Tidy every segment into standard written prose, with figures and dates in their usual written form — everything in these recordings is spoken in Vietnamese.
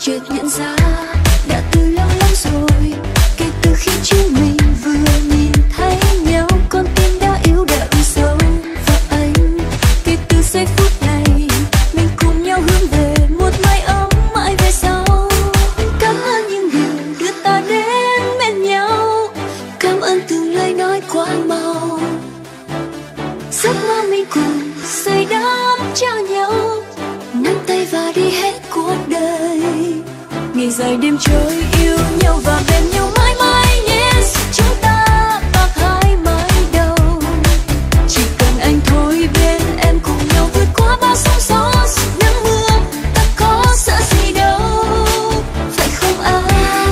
chợt nhận ra đã từ lâu lắm rồi, kể từ khi chúng mình vừa nhìn thấy nhau, con tim đã yếu đậm sâu vào anh. Kể từ giây phút này mình cùng nhau hướng về một mái ấm mãi về sau. Cảm ơn những điều đưa ta đến bên nhau, cảm ơn từng lời nói quá mau. Giấc mơ mình cùng xây đắp cho nhau, nắm tay và đi hết cuộc đời. Ngày dài đêm trôi yêu nhau và bên nhau mãi mãi. Yes, chúng ta bạc hai mái đầu. Chỉ cần anh thôi bên em cùng nhau vượt qua bao sóng gió nắng mưa, ta có sợ gì đâu, phải không anh?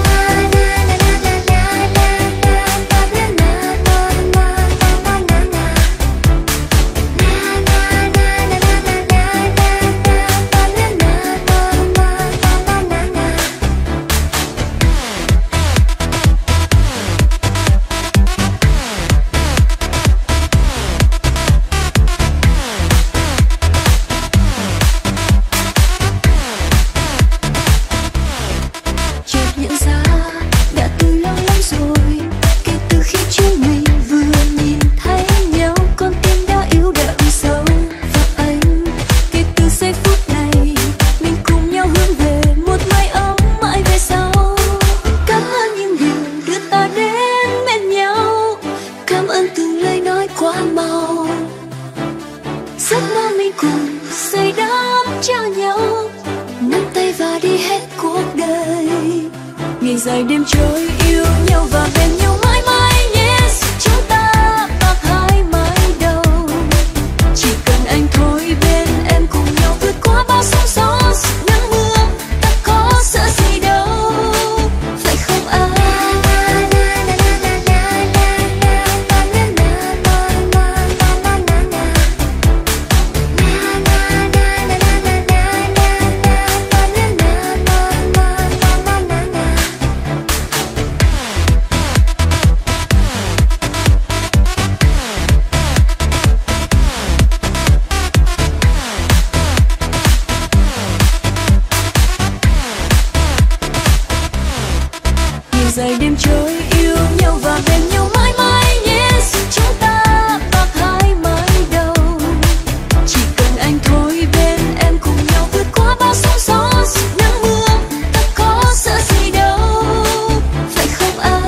Dài đêm trôi yêu nhau và bên nhau mãi mãi. Yes, chúng ta bạc hai mái đầu. Chỉ cần anh thôi bên em cùng nhau vượt qua bao sóng gió nắng mưa, ta có sợ gì đâu, phải không anh? Dài đêm trôi yêu nhau và bên nhau mãi mãi. Yes, chúng ta bạc hai mái đầu. Chỉ cần anh thôi bên em cùng nhau vượt qua bao sóng gió nắng mưa, ta có sợ gì đâu, phải không anh?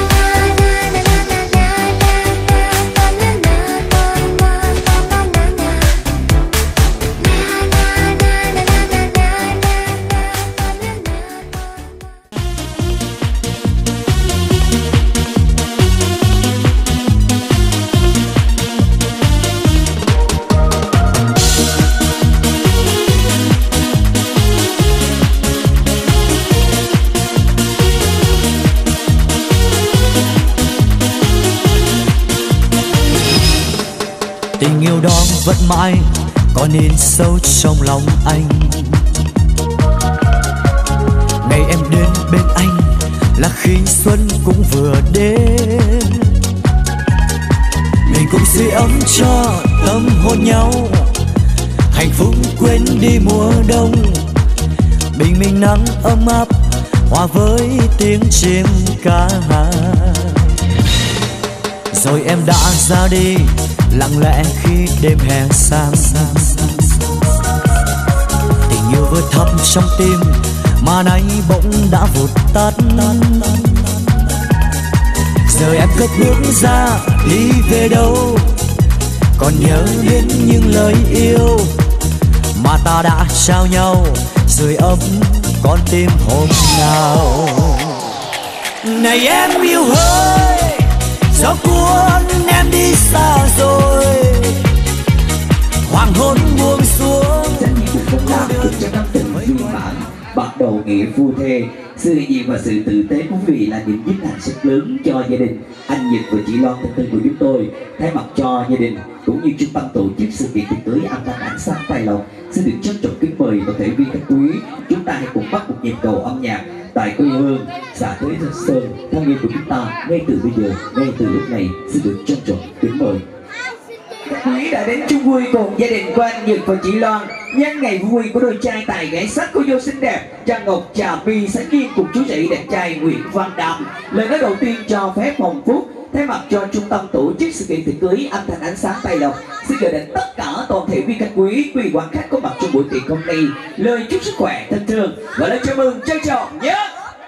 Tình yêu đó vẫn mãi còn in sâu trong lòng anh. Ngày em đến bên anh là khi xuân cũng vừa đến. Mình cũng sưởi ấm cho tâm hồn nhau, hạnh phúc quên đi mùa đông. Bình minh nắng ấm áp hòa với tiếng chim ca hát. Rồi em đã ra đi lặng lẽ khi đêm hè sang. Tình yêu vừa thắm trong tim mà nay bỗng đã vụt tắt. Giờ em cất bước ra đi về đâu, còn nhớ đến những lời yêu mà ta đã trao nhau dưới ấm con tim hôm nào. Này em yêu ơi, gió cuốn em đi xa rồi, hoàng hôn buông xuống. Trách nhiệm của công tác chúc cho các tình viên mãn bắt đầu nghĩa phu thê. Sự hiện diện và sự tử tế của quý vị là niềm vinh hạnh rất lớn cho gia đình anh Nhật và chị Loan thân thân của chúng tôi. Thay mặt cho gia đình cũng như trung tâm tổ chức sự kiện tiệc cưới âm thanh ánh sáng tài lộc, xin được trân trọng kính mời toàn thể viên khách quý, chúng ta hãy cùng bắt một nhịp cầu âm nhạc tại quê hương xã Thới Sơn thân yêu của chúng ta ngay từ bây giờ, ngay từ lúc này. Xin được trân trọng kính mời. Quý đã đến chung vui cùng gia đình của anh Nhật và chị Loan. nhân ngày vui của đôi trai tài gái sắc cô dâu xinh đẹp Trang Ngọc Trà My Sánh Duyên cùng chú rể đẹp trai Nguyễn Văn Đàm. Lời nói đầu tiên cho phép Hồng Phúc thay mặt cho trung tâm tổ chức sự kiện tiệc cưới âm thanh ánh sáng Tài Lộc xin gửi đến tất cả toàn thể quý khách quý quan khách có mặt trong buổi tiệc hôm nay lời chúc sức khỏe thân thương và lời chào mừng trân trọng nhé.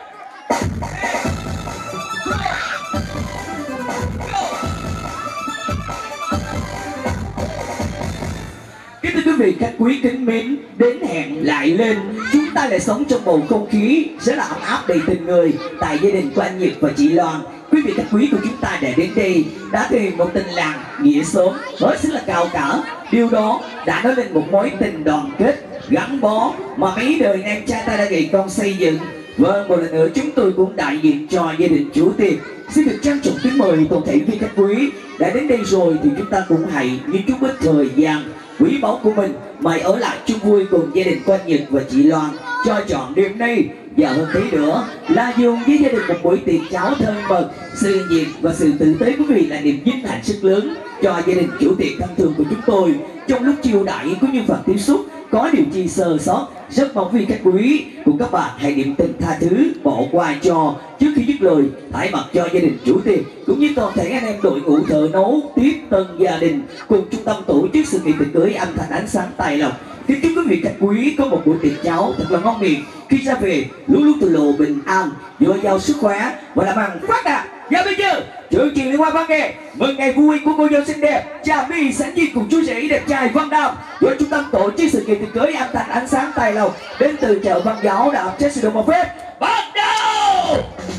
Kính thưa quý vị khách quý kính mến, đến hẹn lại lên, chúng ta lại sống trong bầu không khí rất là ấm áp đầy tình người tại gia đình của anh Nhật và chị Loan. Quý vị khách quý của chúng ta đã đến đây đã tìm một tình làng nghĩa xóm hết sức là cao cả. Điều đó đã nói lên một mối tình đoàn kết gắn bó mà mấy đời em cha ta đã gầy công xây dựng. Vâng, một lần nữa chúng tôi cũng đại diện cho gia đình chủ tiệc xin được trân trọng kính mời toàn thể quý khách quý đã đến đây rồi thì chúng ta cũng hãy như chút ít thời gian quý báu của mình mày ở lại chung vui cùng gia đình của anh Nhật và chị Loan cho chọn đêm nay. Và hơn thế nữa là dùng với gia đình một buổi tiệc cháo thân mật, sự nhiệt và sự tử tế quý vị là niềm vinh hạnh rất lớn cho gia đình chủ tiệc thân thương của chúng tôi. Trong lúc chiêu đãi cũng như phần tiếp xúc có điều chi sơ sót, rất mong quý khách quý cùng các bạn hãy niệm tình tha thứ bỏ qua cho. Trước khi dứt lời, thay mặt cho gia đình chủ tiệc cũng như toàn thể anh em đội ngũ thợ nấu tiếp tân gia đình cùng trung tâm tổ chức sự kiện tiệc cưới âm thanh ánh sáng Tài Lộc kính chúc quý vị khách quý có một buổi tiệc cháo thật là ngon miệng, khi ra về luôn luôn từ lộ bình an, dồi dào sức khỏe và làm ăn phát đạt. Và bây giờ chương trình liên hoan văn nghệ mừng ngày vui của cô dâu xinh đẹp Trà My Sánh Duyên cùng chú rể đẹp trai Văn Đàm do trung tâm tổ chức sự kiện tiệc cưới âm thanh ánh sáng Tài Lộc đến từ chợ Văn Giáo đã chế sự đồng một phép bắt đầu.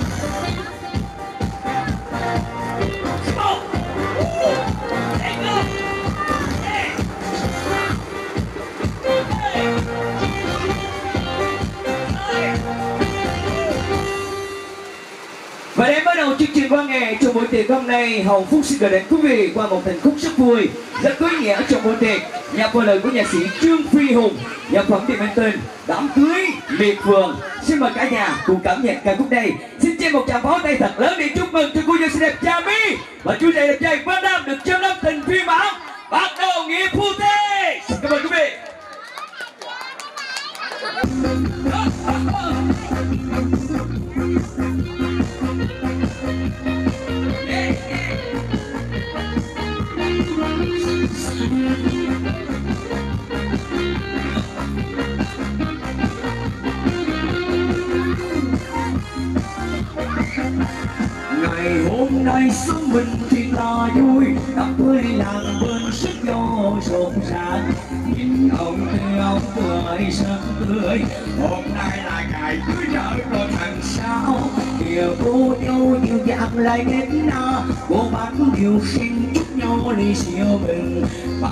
Và để bắt đầu chương trình văn nghệ trong buổi tiệc hôm nay, Hồng Phúc xin gửi đến quý vị qua một tình khúc rất vui, rất có ý nghĩa trong buổi tiệc. Nhạc vào lời của nhạc sĩ Trương Phi Hùng, nhạc phẩm thì mang tên Đám cưới miệt vườn. Xin mời cả nhà cùng cảm nhận ca khúc này. Xin trên một tràng pháo tay thật lớn để chúc mừng cho cô dâu xinh đẹp Trà My và chú rể đẹp trai Văn Đàm được trăm năm tình viên mãn. Bắt đầu nghĩa phu thê. Cảm ơn quý vị. Ngày hôm nay sống mình thì là vui, đám cưới làng bên sức gió rộn ràng. Nhìn ông cười sớm tươi, hôm nay là ngày cưới nở rồi thành sao. Kìa cô dâu nhiều dạng lại đến na, cô bác điều xin chúc nhau ly siêu bình.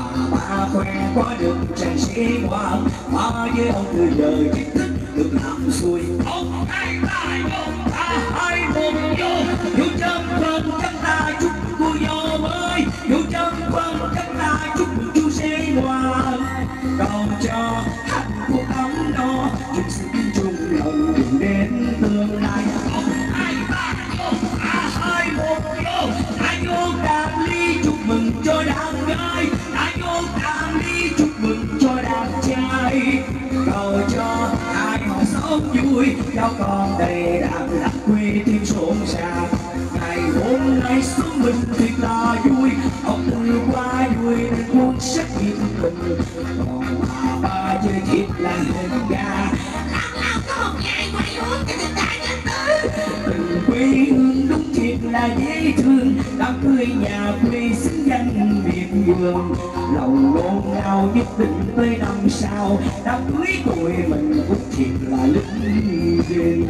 Bà khoe có được chàng sĩ ngoan, ba với ông từ đời chính thức được làm xuôi. Ông hai ba một hai một vô, vô chân phân chân ta chúc cô dâu mới, vô chân phân chân ta chúc chú rể ngoan. Cầu cho hạnh phúc ấm no, chung sức chung lòng đường đến tương lai. Ông hai ba một hai một vô, ai vô đàn ly chúc mừng cho đàn gái, ai vô đàn ly chúc mừng cho đàn trai. Cầu cho ai họ sống vui, cháu con đầy đàn lạc quê thêm rộn ràng. Ngày hôm nay sống mình thiệt là vui, ông từ qua vui nên muốn rất nhiệt tình. Còn ba chơi thiệt là hình gà, nào có một ngày quay uống cho tình đại nhân tử. Tình quê hương đúng thiệt là dễ thương, đám cưới nhà quê xứng danh miệt vườn. Lòng ngôn ngào nhất định tới năm sau, đám cưới tụi mình cũng thiệt là linh đình.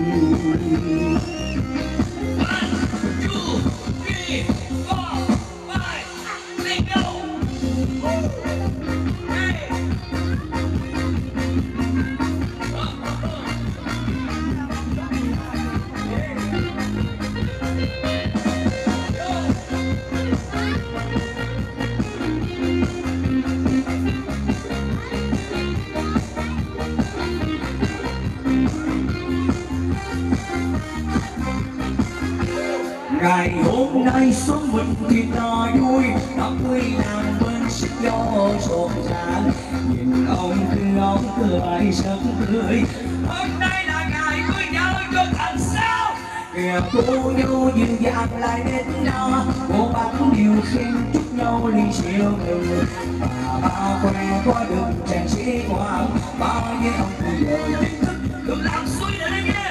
Ngày hôm hôm nay sống mình thì ta vui, đám cưới nàng bên sức gió rộn ràng, nhìn ông cười rất tươi. Hôm nay là ngày cưới nhau cho thành sao, kìa cô dâu dịu dàng lại đến đó, cô bác điều khen chúc nhau ly rượu mừng. Bà khoe có được chàng sĩ hoàng, bao nhiêu ông bây giờ chính thức được làm suối nữa đây nghe.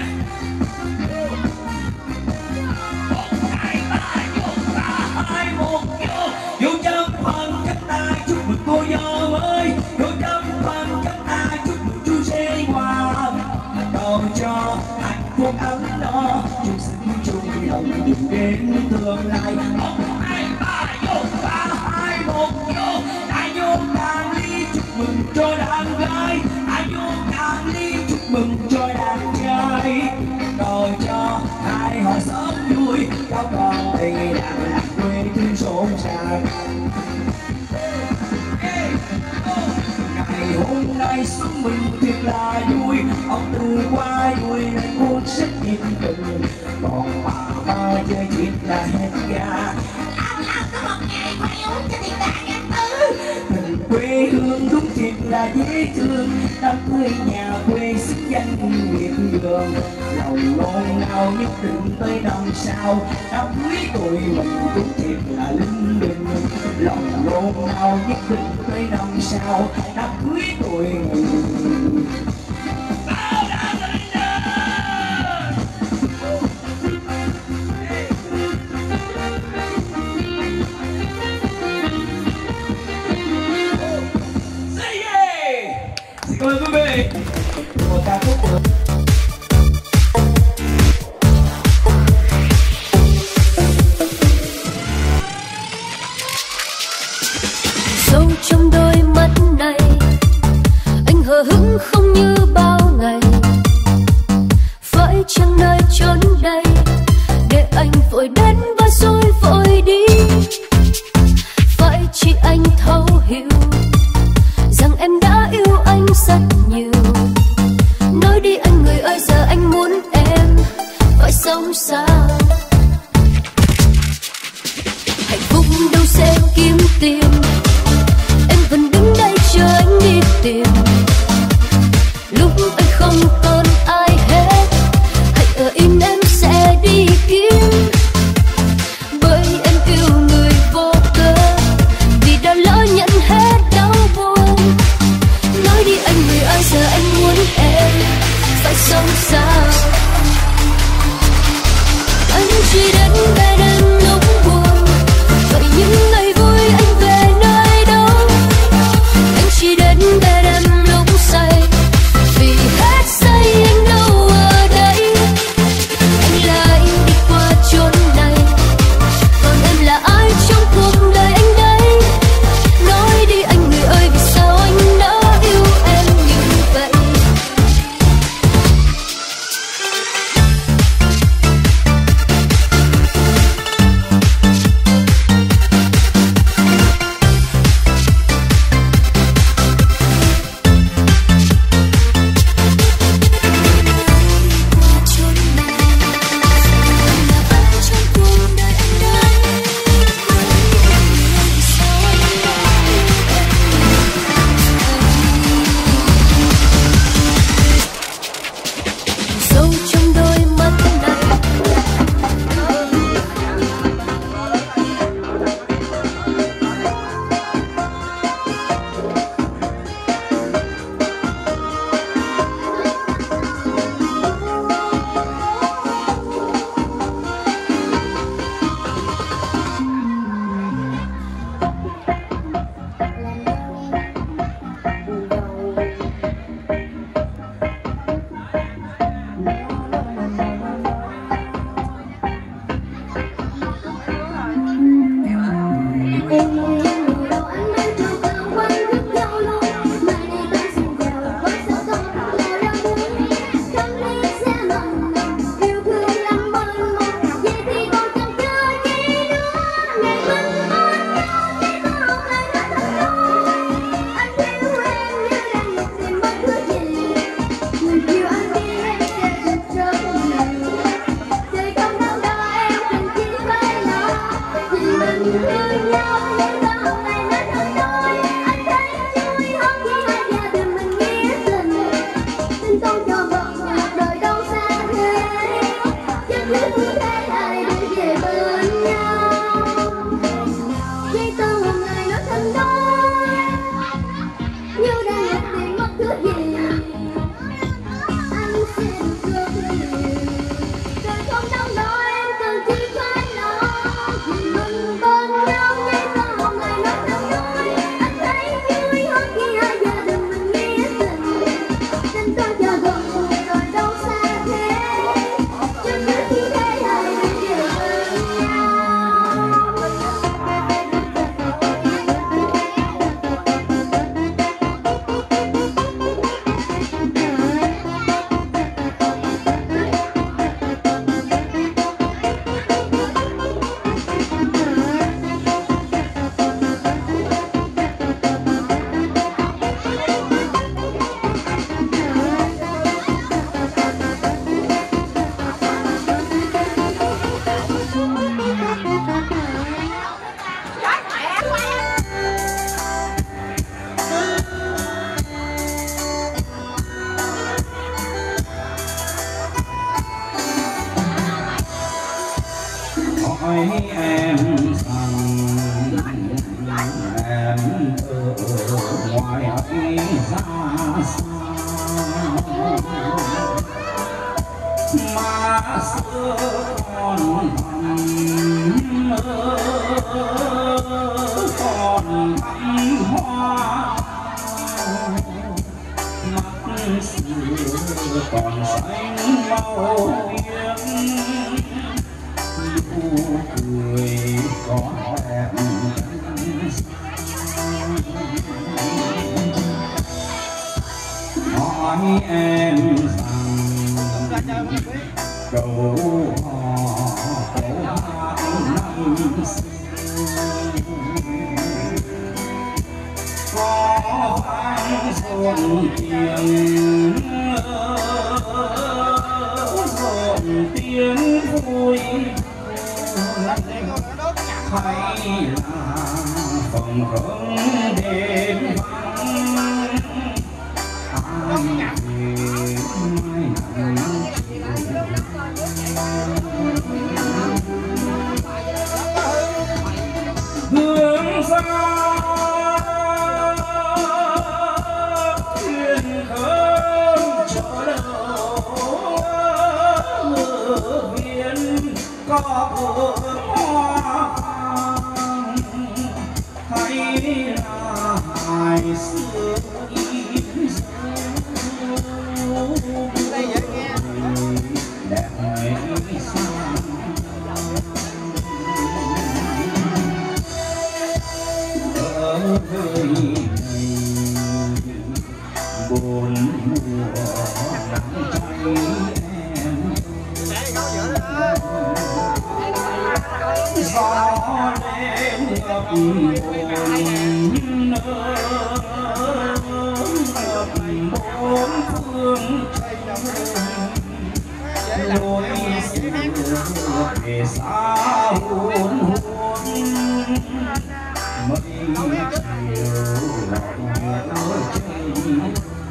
Vô chân phần cánh tay chúc mừng cô dâu mới, vô chân phần cánh tay chúc mừng chú rể hoàng, cầu cho hạnh phúc ấm no, chung sức chung lòng đừng đến tương lai. 1, 2, 3 vô, 3, 2, 1 vô, ai vô đàn ly chúc mừng cho đàn gái, ai vô đàn ly chúc mừng cho đàn trai, cầu cho hai họ sống vui, có con thì đàn lạc quê thương rộn ràng. Ngày hôm nay sống mình thiệt là vui, ông từ qua vui lên cuốn sách nhiệt tình, còn bà chơi chuyện là hết ga. Có một ngày phải uống cho tiền bạc ăn tư. Tình quê hương đúng thiệt là dễ thương, đám cưới nhà quê xứng danh miệt vườn, lòng nôn nao nhất định tới năm sau, đám cưới tụi mình đúng thiệt là linh đình, lòng nôn nao nhất định tới năm sau, đám cưới tụi mình. Cảm ơn quý vị. Một ca khúc của sâu trong đôi mắt này, anh hờ hững không như bao ngày. Phải chăng nơi chốn đây để anh vội đến và rồi vội đi? Phải chỉ anh thấu hiểu rằng em đã yêu anh rất nhiều. Nói đi anh người ơi, giờ anh muốn em phải sống sao? Hạnh phúc đâu sẽ kiếm tiền, em vẫn đứng đây chờ anh đi tìm. Lúc anh không còn ai hết, hãy ở im em sẽ đi kiếm. Bởi em yêu người vô cớ, vì đã lỡ nhận hết đau buồn. Nói đi anh người ơi, giờ anh muốn em phải sống sao? Anh chỉ đến bên em lúc buồn, vậy những ngày vui anh về nơi đâu? Anh chỉ đến bên em lúc say, vì hết say anh đâu ở đây. Anh là anh đi qua chốn này, còn em là ai trong cuộc đời anh đây? Nói đi anh người ơi, vì sao anh đã yêu em như vậy? em ở ngoài ấy ra xa mà xưa còn còn hoa mắt xưa còn xanh màu biếc nụ cười có đẹp hỏi em rằng câu hò câu hát năm xưa có vang dồn tiếng vui hay là phòng hương đêm vắng ai về mai hướng ra thuyền khơi chở đầu ngựa viên có vườn hoa hay là hài xưa in dấu đẹp ngày xa ở nơi này buồn mùa nắng cháy em gió đêm ngập bốn phương lối xưa về xa hồn hồn mây chiều lọt trên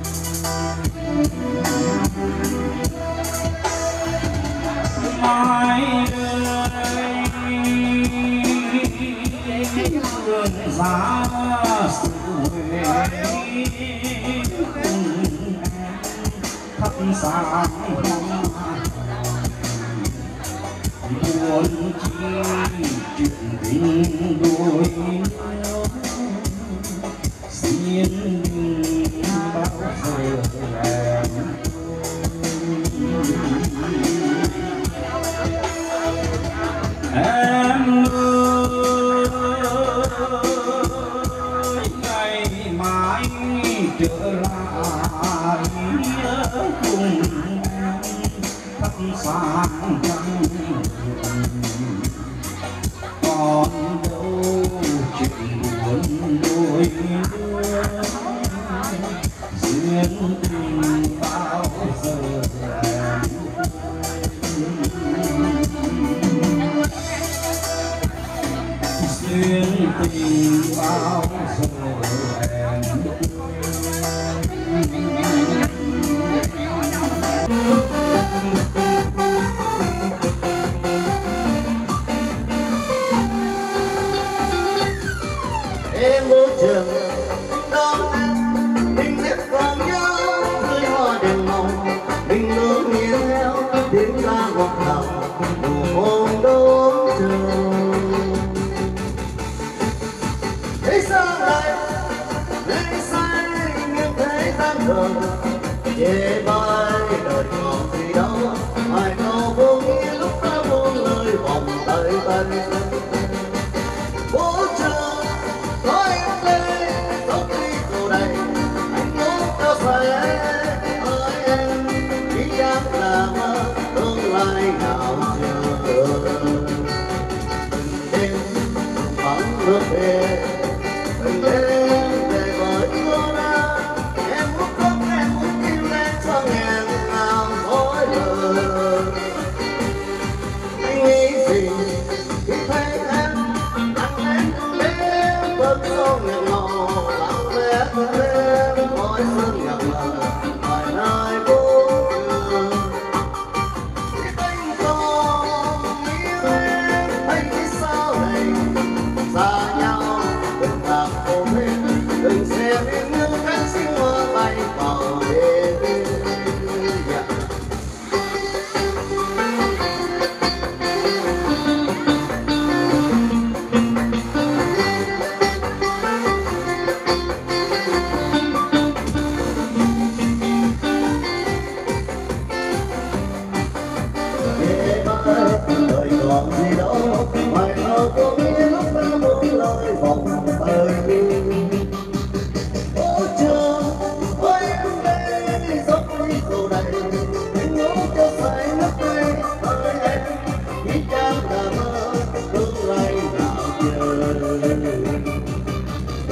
mai đây vườn giá xuôi thắp sáng buồn chi chuyện tình đôi xin bao giờ em ơi ngày mai trở lại cùng em thắp sáng trăng còn đâu chuyện buồn đôi đứa duyên tình bao giờ duyên tình bao giờ em vô trường đón mình biết còn nhớ tươi hoa đèn mộng mình luôn nghe theo tiếng ca ngọt ngào mùa hôm đón trường thế sao lại lấy sai những thế gian đời chê bai đời còn gì đâu ai đâu vô nghĩa lúc ta vô lời vòng tay tay bố trường nói em lên tóc đi cô đây anh muốn cho say ơi em chỉ dám là mơ tương lai nào chờ từng đêm vắng nước về từng đêm về với cô đã em muốn khóc em muốn kêu lên cho ngàn ngào mỗi lời anh nghĩ gì khi thấy em anh đến bớt số nghẹn ngào lặng lẽ đêm mỗi sương nhạt mờ ngoài nơi buồn trường khi anh còn yêu em anh biết sao này xa nhau từng lạc phố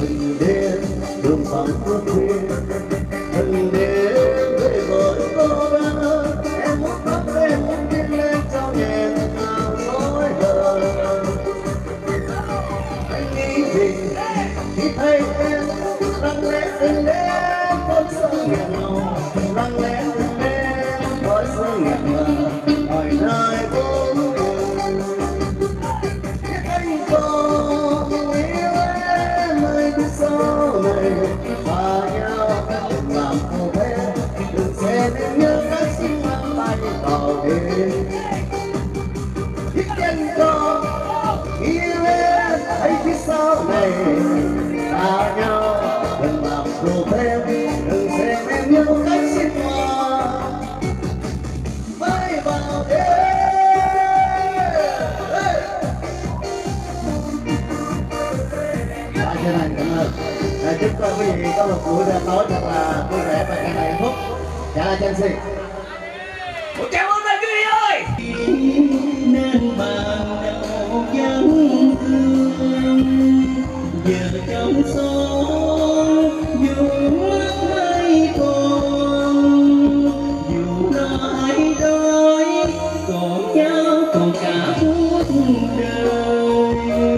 Đừng đêm đường vắng phương khuya, đừng đêm về với cô đơn. Em muốn bắt em muốn tiến lên trao nhẹ nhàng nỗi hờn. Anh nghĩ gì khi thấy em lặng lẽ từng đêm con sông nghẹn ngào, lặng lẽ từng đêm con sông nghẹn ngào hỏi đời vô cùng. Anh còn yêu em ơi từ sau này và nhau đừng làm khổ thêm, đừng xem em nhớ các sinh năm tay vào đêm. Anh còn yêu em ấy phía sau này xa nhau đừng làm khổ thêm, đừng xem em nhớ cách sinh hoa mãi vào đêm. Chân thành cảm ơn. Chúc cho quý vị có một buổi tối thật là vui vẻ và hạnh phúc. Dạ chân xin một tràng ơn quý vị ơi. Nên ban đầu vẫn thương giờ trong xóm dù hai con, dù lo ai đói còn nhau còn cả cuộc đời.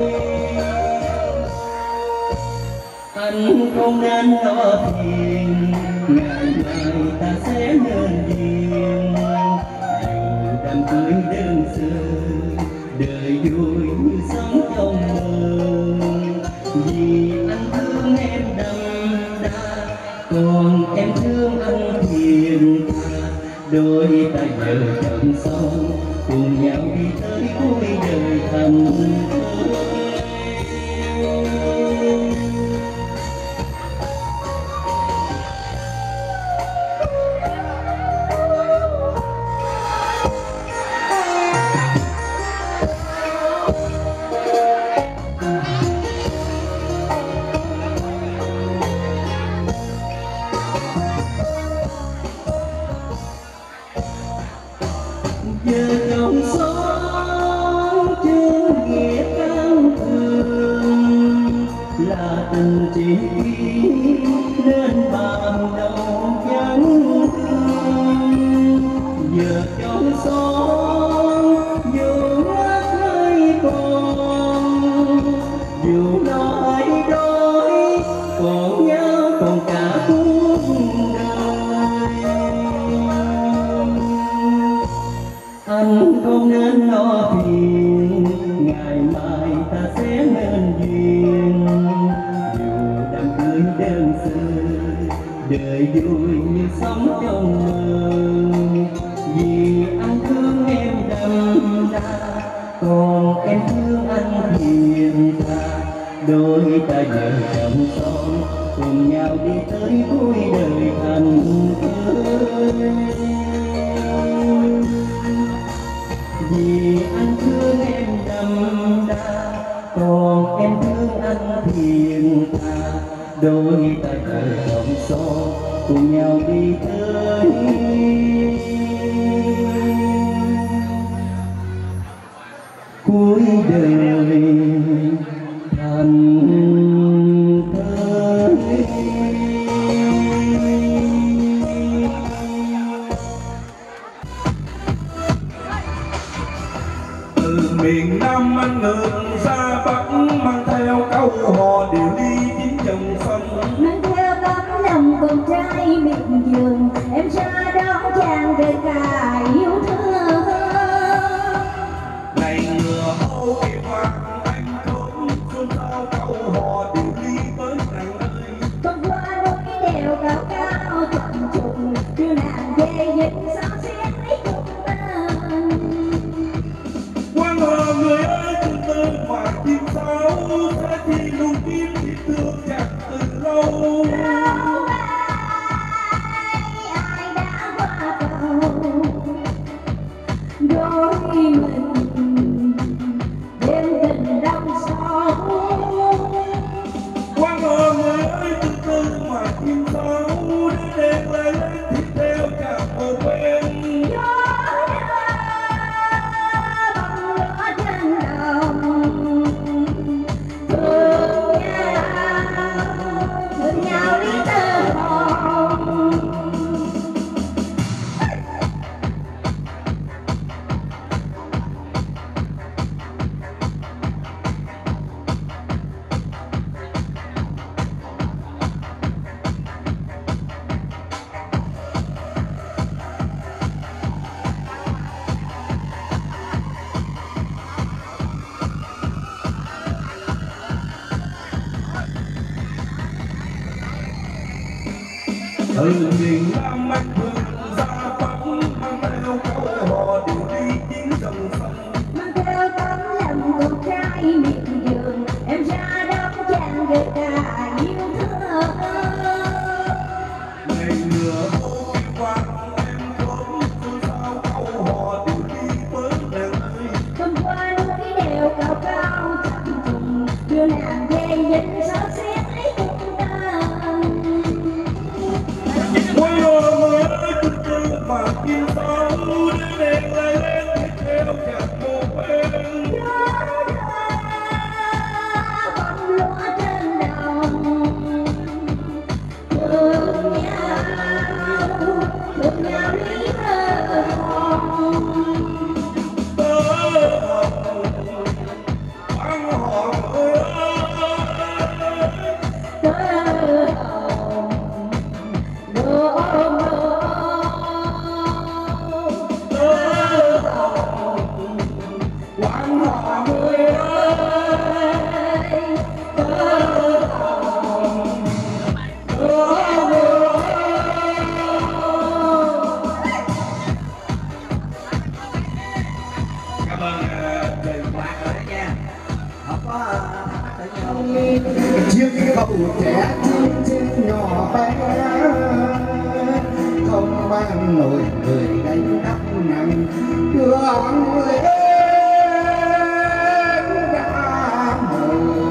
Anh không nên lo phiền, ngày mai ta sẽ nên duyên. Dù đám cưới đơn sơ, đời vui như sống trong mơ. Vì anh thương em đậm đà, còn em thương anh hiền thà. Đôi ta vợ chồng son cùng nhau đi tới cuối đời thành thơi. Giờ trong xóm trên nghĩa cao thường là từng chỉ nên ban đầu vẫn thương. Giờ trong xóm dù mắt hai con, dù lo ai đói còn nhau còn cả cuộc đời. Anh không nên lo phiền, ngày mai ta sẽ nên duyên. Dù đám cưới đơn sơ, đời vui như sống trong mơ. Vì anh thương em đậm đà, còn em thương anh hiền thà. Đôi ta vợ chồng son cùng nhau đi tới cuối đời thành thơi. Vì anh thương em đậm đà, còn em thương anh hiền thà. Đôi ta vợ chồng son cùng nhau đi tới cuối đời thành thơi. Từ miền Nam anh ngược ra Bắc, mang theo câu hò điệu đi đến dòng sông. Mang theo tấm lòng con trai miệt vườn, em ra đón chàng về cả yêu thương. Này ngựa hô kêu hoàng anh thốn, xuân sao câu hò điệu đi tới nàng ơi. Con qua núi đèo cao cao chậm chụng, đưa nàng về những sao xiết ấy cùng tên. Quan hờ người ơi từ từ mà chim sáo, sẽ thì luôn kiếm thì thương chặt từ lâu. Ai đã qua cầu đôi mình đêm tình đông sâu. Quan hờ người ơi từ từ mà chim sáo, để đèn lên thì theo cả bờ quen. Thương nhau từ miền Nam anh vượt ra Bắc mang theo câu hò điều đi chiến dòng sông. Mang theo tấm lòng con trai miệt vườn, em ra đón chàng gợi ca yêu thương. Ngày lửa phố vang em trốn xôn xao câu hò điều đi với nàng ơi. Không qua núi đèo cao cao chập trùng, đưa nàng về dinh xót xiết lấy cung tàn. Quay lò người ơi cứ tư mà kim sao đến đèn lại lên theo nhạc mô quen. Bông lúa trên đồng thương nhau lý thơ hồng. Tớ băng hòn ơi Tơ hồng đô ôm tớ quán hòn ơi cảm ơn trời quạt rồi đó nha, không có thắc mắc nữa nha. chiếc cầu trẻ chim nhỏ bé không mang nổi người gánh đắp nặng đường lên đã mờ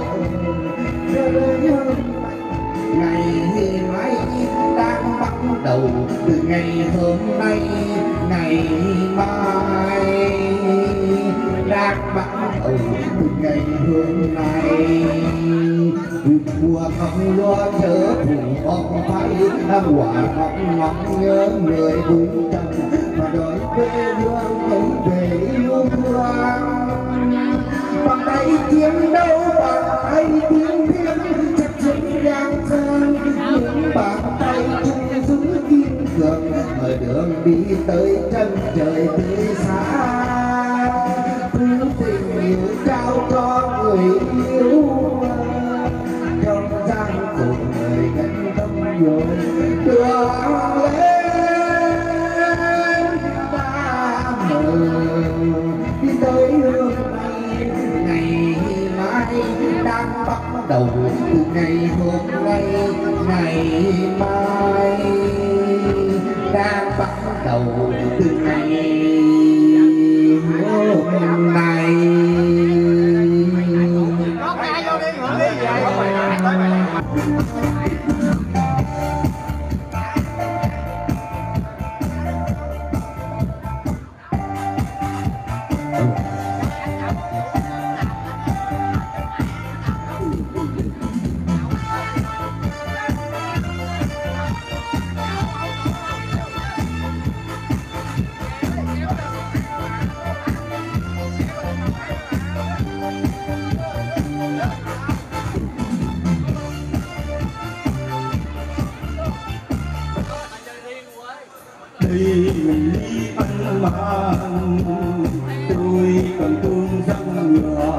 ngày mai đang bắt đầu từ ngày hôm nay ngày mai đang bắt đầu từ ngày hôm nay. Mùa không lo chớ phủ bóng phai quả ngóng ngóng nhớ người buông trần và đợi quê hương thấy về yêu thương. Bằng tay chiến đấu bằng tay tiếng thiên chắc chắn đang sang những bàn tay chung giữ kiên cường mở đường đi tới chân trời tươi sáng. Thứ tình yêu trao cho người yêu trong gian khổ người gánh tâm yêu đường lên ta mờ đi tới hướng này ngày mai đang bắt đầu từ ngày hôm nay ngày mai đang bắt đầu từ ngày hôm nay. Đây mình đi ăn mặn tôi còn thương dân ngựa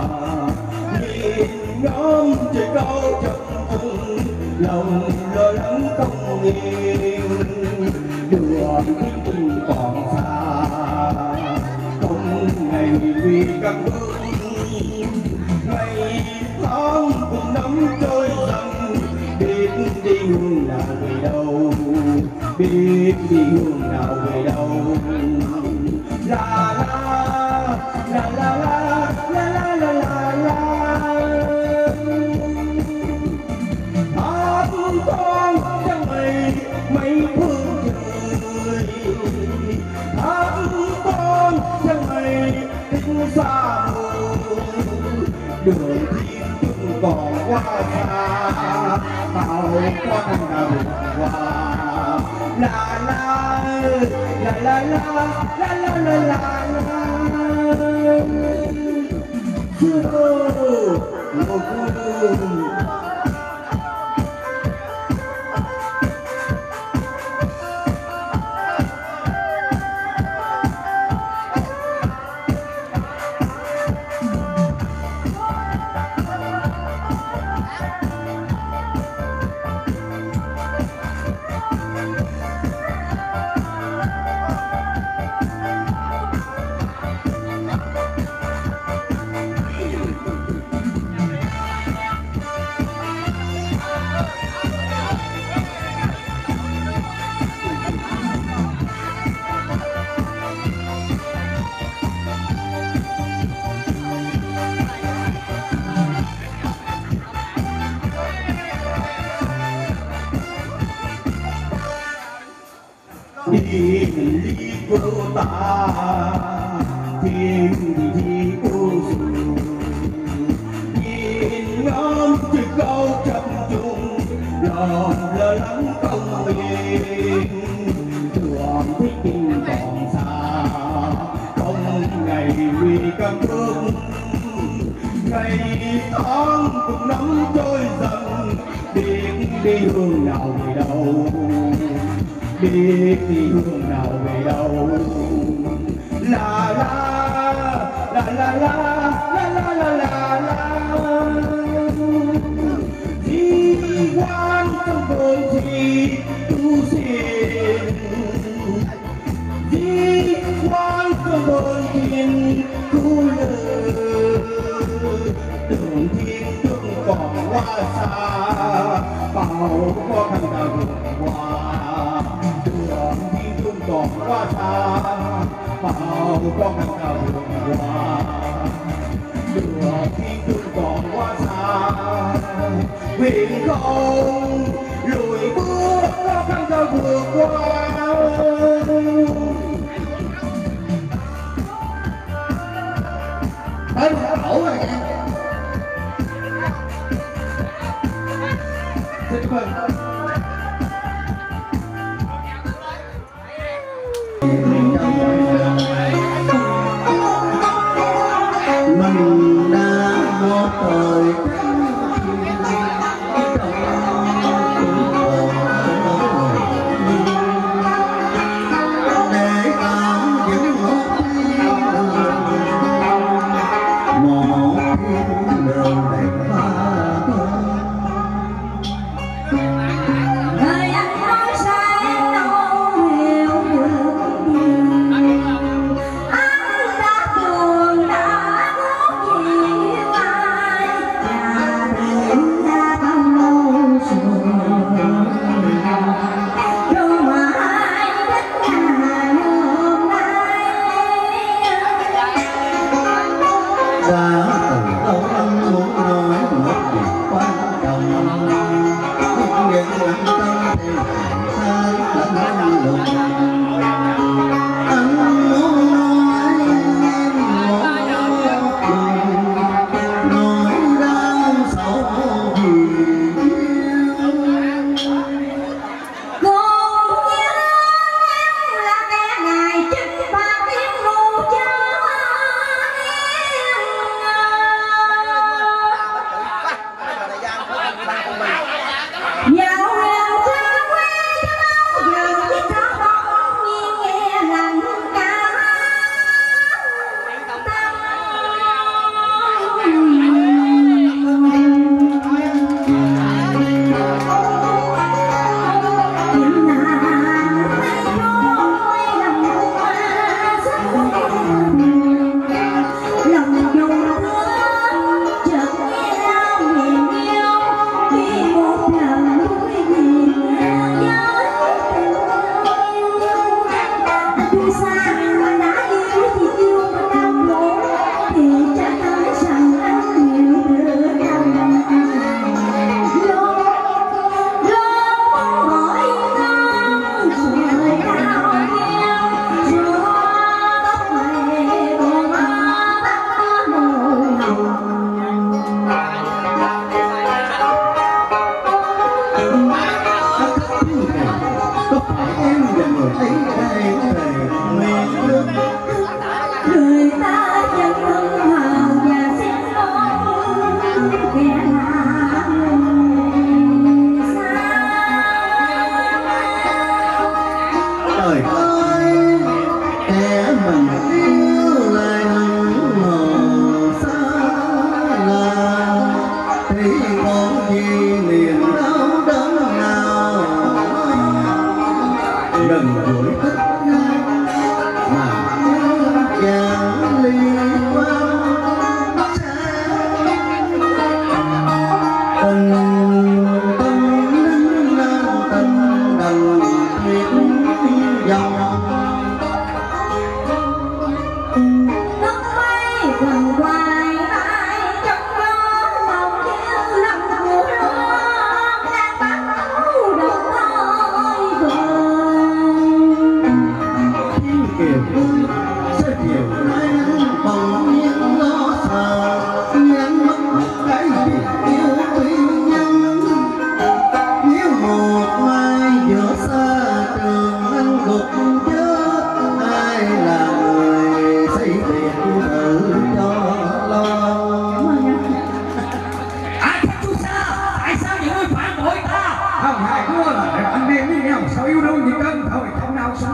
nhìn ngắm trời cao trông vùng lòng lo lắng không yên đường tình còn xa không ngày vì các bước ngày tháng cùng năm trôi dần biết đi hướng nào về đâu biết đi hướng nào về đâu. La la la la la la la la la hát con chẳng mây mây phương trời hát con chẳng mây tình xa đường thiên từng còn quá xa bao qua năm nào qua. La la la la la la la la la la. đi ly cô ta thiên thì cô dù nhìn ngắm chữ câu trầm trung lòng lơ lắng không yên thường thích kinh còn xa không ngày vì cam bước ngày tháng cùng năm trôi dần biết đi hướng nào về đâu biết đi hướng nào về đâu la la la la la la la la la đi quan trong cơn thì tu xin đi quan trong cơn thiên tu lơ đường thiên tương còn qua xa bao khó khăn ta vượt qua đường thiên tương còn qua xa bao khó khăn ta vượt qua đường thiên tương còn qua xa nguyện không lùi bước khó khăn ta vượt qua. Anh đã đổ rồi nha. Xin cảm ơn. Mình đã một thời Dạo nào cha quê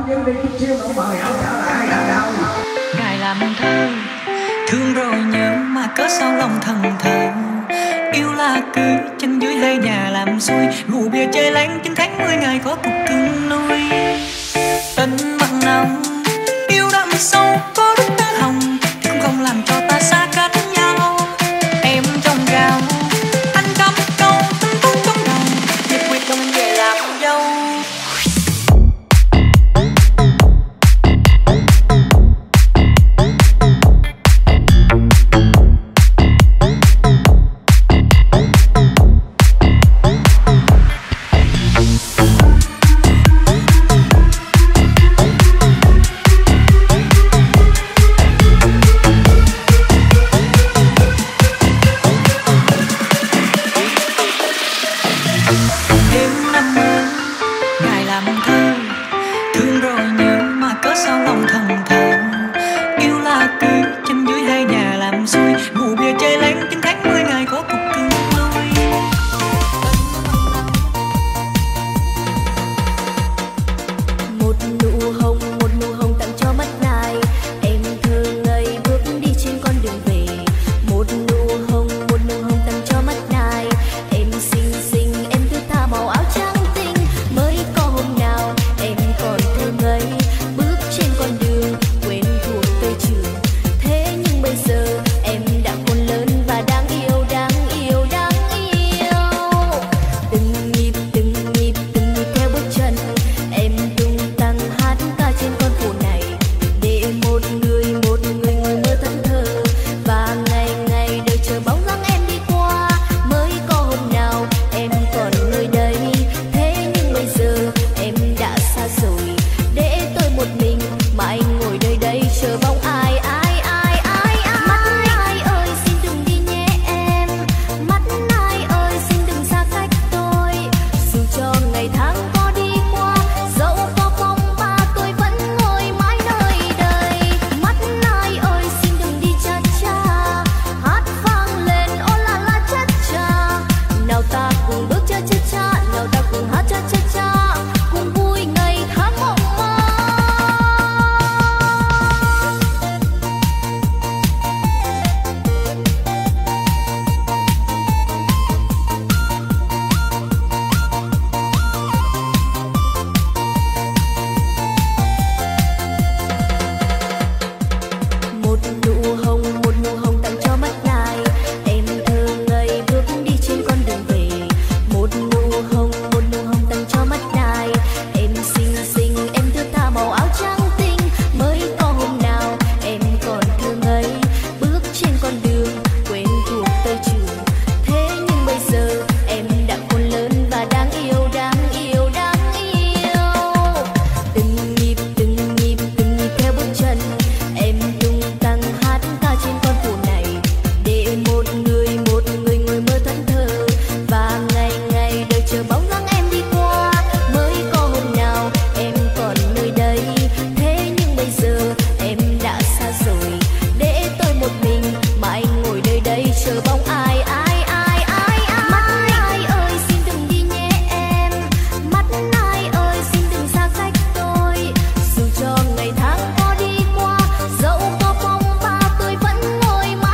nhưng đi chút xíu nữa mời ông trở lại là đâu. Ngài làm thơ thương rồi nhớ mà cớ sao lòng thần thờ. Yêu là cưới chân dưới hai nhà làm xuôi, rượu bia chơi lén 9 tháng 10 ngày có cuộc cưng nuôi. Tình mặn nồng yêu đậm sâu có lúc ta hồng thì cũng không làm cho ta xa cách nhau. Em trong gạo anh cắm câu tính toán trong đầu, nhiệt quyết đông về làm dâu.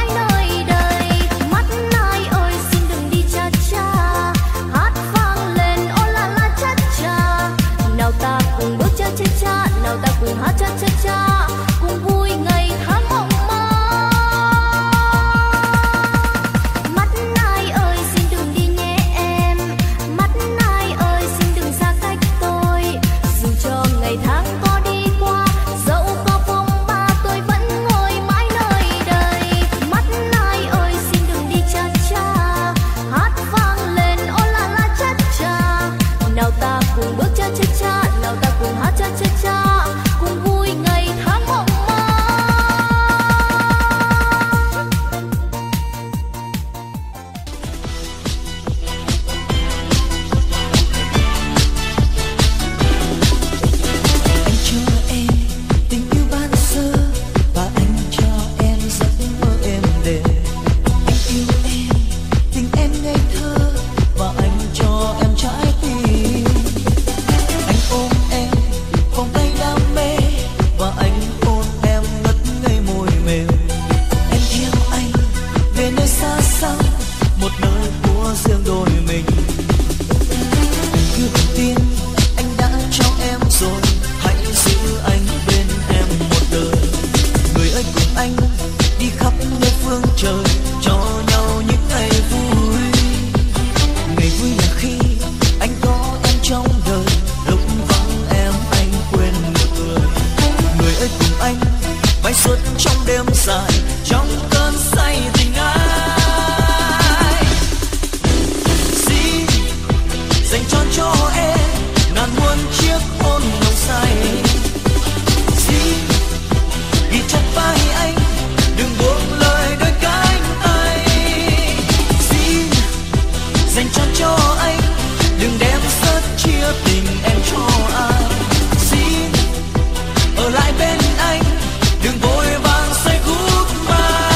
Hãy subscribe dành trọn cho em ngàn muôn chiếc hôn nồng say. Xin ghi chặt vai anh, đừng buông lời đôi cánh tay. Xin dành trọn cho anh, đừng đem sớt chia tình em cho ai. Xin ở lại bên anh, đừng vội vàng say goodbye.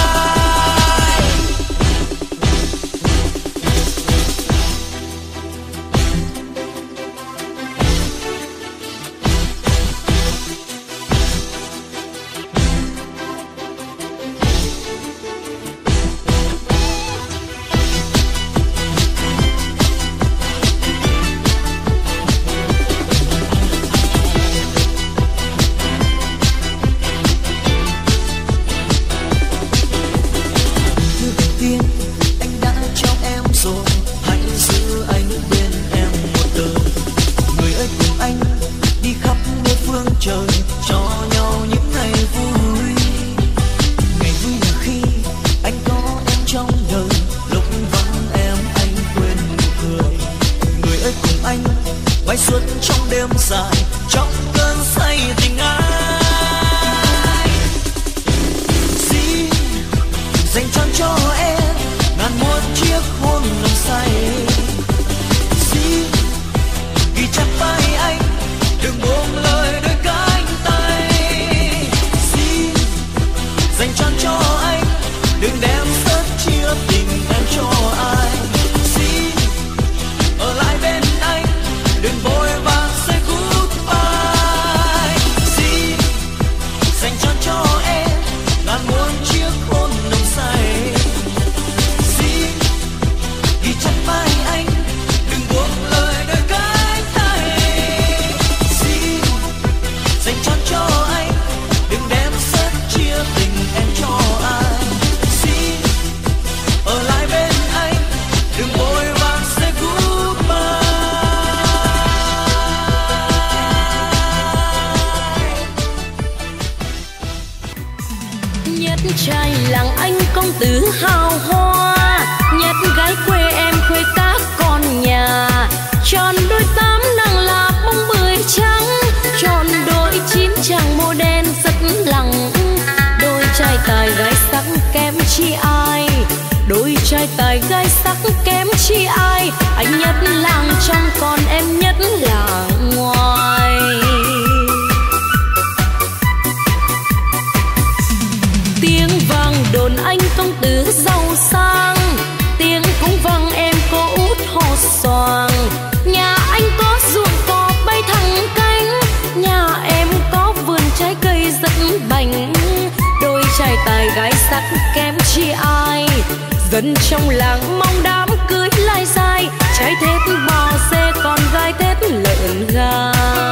Dân trong làng mong đám cưới lai dai, trai thết bò xe con gái thết lợn gà.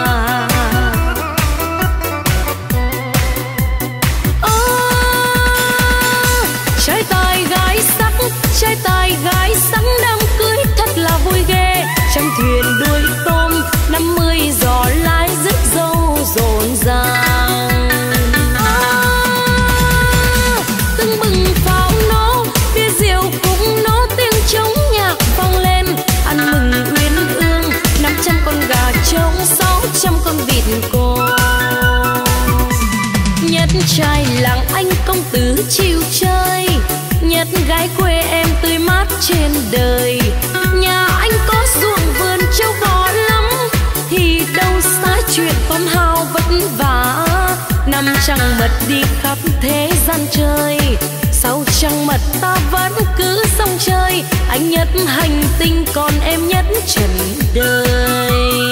Trai tài gái sắc, trai tài gái sắc đám cưới thật là vui ghê. Trăm thuyền đuôi tôm, 50 giò lái rước dâu rộn ràng. Tưng bừng pháo nổ, bia rượu cũng nổ, tiếng trống nhạc vang lên. Ăn mừng uyên ương, 500 con gà trống, 600 con vịt cô. Nhất trai làng anh công tử chiều chơi, nhất gái quê em tươi mát trên đời. Nhà anh có ruộng vườn trâu bò lắm, thì đâu xa chuyện con hao vất vả. Năm trăng mật đi khắp thế gian chơi, 6 trăng mật ta vẫn cứ sông chơi. Anh nhất hành tinh còn em nhất trần đời.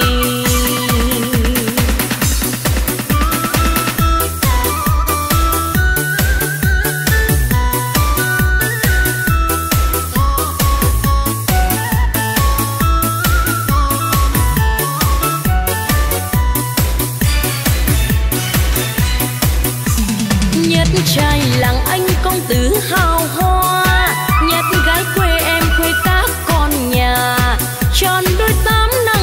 Trai làng anh công tử hào hoa, nhất gái quê em khuê các con nhà. Tròn đôi tám nắng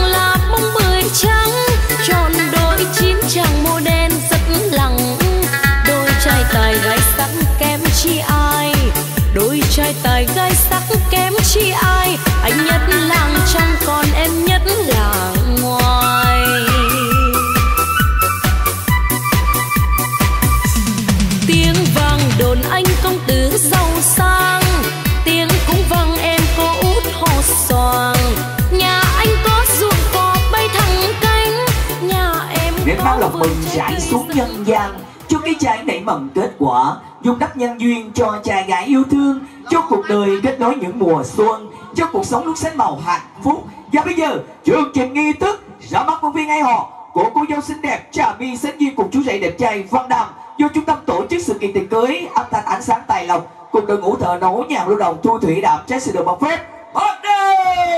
mừng rải xuống nhân gian, cho cái trái nảy mầm kết quả, dung đắp nhân duyên cho trai gái yêu thương, cho cuộc đời kết nối những mùa xuân, cho cuộc sống lúc xanh màu hạnh phúc. Và bây giờ chương trình nghi thức ra mắt công viên ai họ của cô dâu xinh đẹp Trà My sánh duyên cùng chú rể đẹp trai Văn Đàm do trung tâm tổ chức sự kiện tiệc cưới âm thanh ánh sáng tài lộc cùng đội ngũ thợ nấu nhà lưu động Thu Thủy đạm trái sự được bọc phép bắt đầu.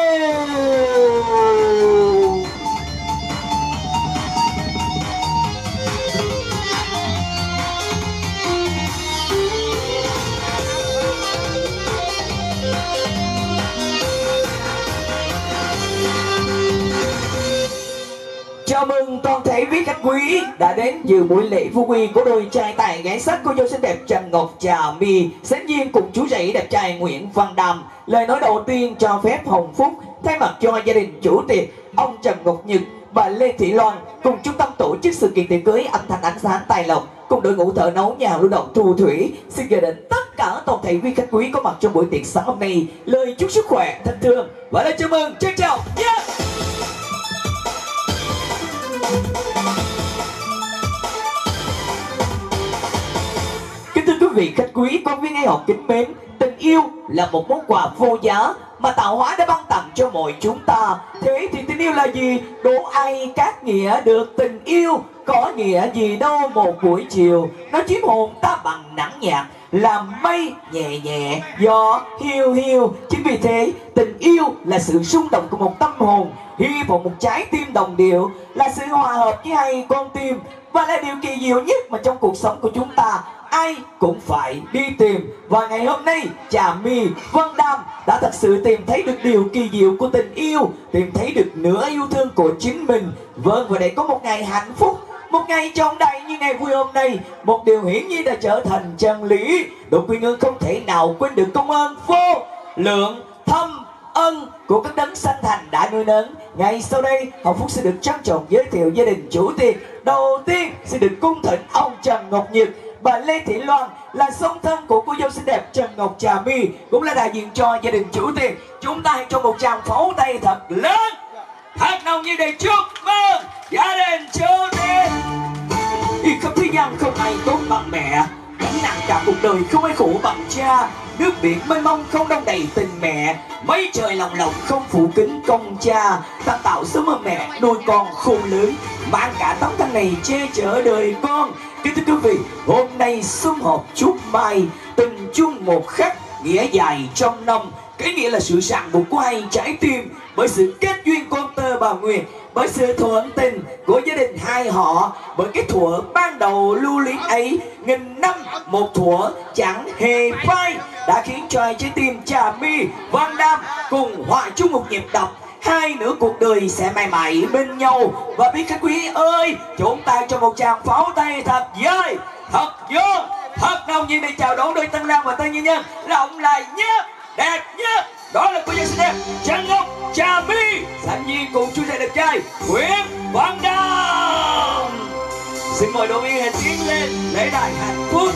Chào mừng toàn thể quý khách quý đã đến dự buổi lễ phú quy của đôi trai tài gái sắc cô dâu xinh đẹp Trần Ngọc Trà My sánh duyên cùng chú rể đẹp trai Nguyễn Văn Đàm. Lời nói đầu tiên cho phép hồng phúc thay mặt cho gia đình chủ tiệc ông Trần Ngọc Nhật, bà Lê Thị Loan cùng trung tâm tổ chức sự kiện tiệc cưới âm thanh ánh sáng tài lộc cùng đội ngũ thợ nấu nhà lưu động Thu Thủy xin gửi đến tất cả toàn thể quý khách quý có mặt trong buổi tiệc sáng hôm nay lời chúc sức khỏe thân thương và lời chào mừng trân trọng nhé. Kính thưa quý vị khách quý, con viên ai học kính mến, tình yêu là một món quà vô giá mà tạo hóa đã ban tặng cho mọi chúng ta. Thế thì tình yêu là gì? Đố ai các nghĩa được tình yêu, có nghĩa gì đâu một buổi chiều. Nó chiếm hồn ta bằng nắng nhạt, làm mây nhẹ nhẹ, gió hiu hiu. Chính vì thế, tình yêu là sự rung động của một tâm hồn, hy vọng một trái tim đồng điệu, là sự hòa hợp với hai con tim và là điều kỳ diệu nhất mà trong cuộc sống của chúng ta ai cũng phải đi tìm. Và ngày hôm nay Trà My, Văn Đàm đã thật sự tìm thấy được điều kỳ diệu của tình yêu, tìm thấy được nửa yêu thương của chính mình. Vâng, và để có một ngày hạnh phúc, một ngày trọng đại như ngày vui hôm nay, một điều hiển nhiên đã trở thành chân lý. Đội Quy Ngân không thể nào quên được công ơn vô lượng thâm ân của các đấng sanh thành đã nuôi nấng. Ngày sau đây Hồng Phúc sẽ được trân trọng giới thiệu gia đình chủ tiệc. Đầu tiên sẽ được cung thỉnh ông Trần Ngọc Nhật, bà Lê Thị Loan là song thân của cô dâu xinh đẹp Trần Ngọc Trà My, cũng là đại diện cho gia đình chủ tiệc. Chúng ta hãy cho một tràng pháo tay thật lớn, thật nồng như để chúc mừng gia đình chủ tiệc. Vì khắp thế gian không ai tốt bằng mẹ, gánh nặng cả cuộc đời không ai khổ bằng cha. Nước biển mênh mông không đong đầy tình mẹ, mây trời lòng lộng không phủ kính công cha. Ta tạo sớm ở mẹ nuôi con khôn lớn, mang cả tấm thân này che chở đời con. Kính thưa quý vị, hôm nay sum họp chúc mai, tình chung một khắc, nghĩa dài trong năm. Cái nghĩa là sự ràng buộc của hai trái tim bởi sự kết duyên con tơ bà Nguyệt, bởi sự thuận tình của gia đình hai họ, bởi cái thuở ban đầu lưu luyến ấy nghìn năm một thuở chẳng hề phai đã khiến cho hai trái tim Trà My, Văn Đàm cùng hòa chung một nhịp đập. Hai nửa cuộc đời sẽ mãi mãi bên nhau. Và biết khách quý ơi, chúng ta cho một tràng pháo tay thật dơi, thật vô, thật nồng nhiệt để chào đón đôi tân lang và tân nhân nhân rộng lại nhất, đẹp nhất. Đó là cô dâu xinh đẹp Trần Ngọc Trà My sánh duyên cùng chú rể đẹp trai Nguyễn Văn Đàm. Xin mời đội viên tiến lên lễ đài hạnh phúc.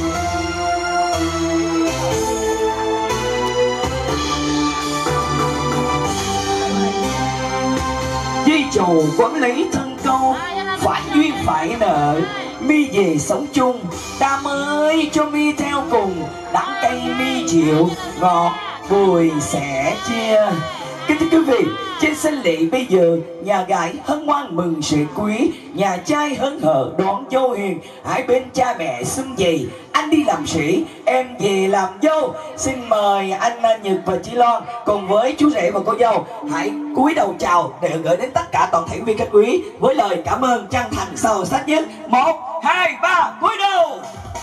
Dây trầu quấn lấy thân câu, phải duyên phải nợ, My về sống chung, Đàm ơi cho My theo cùng, đắng cay My chịu, ngọt bùi sẽ chia. Kính thưa quý vị, trên sân lễ bây giờ, nhà gái hân hoan mừng sự quý, nhà trai hớn hở đón dâu hiền. Hai bên cha mẹ xung vầy, anh đi làm sĩ, em về làm dâu. Xin mời anh Nhật và chị Loan cùng với chú rể và cô dâu hãy cúi đầu chào để gửi đến tất cả toàn thể viên khách quý với lời cảm ơn chân thành sâu sắc nhất. 1, 2, 3, cúi đầu.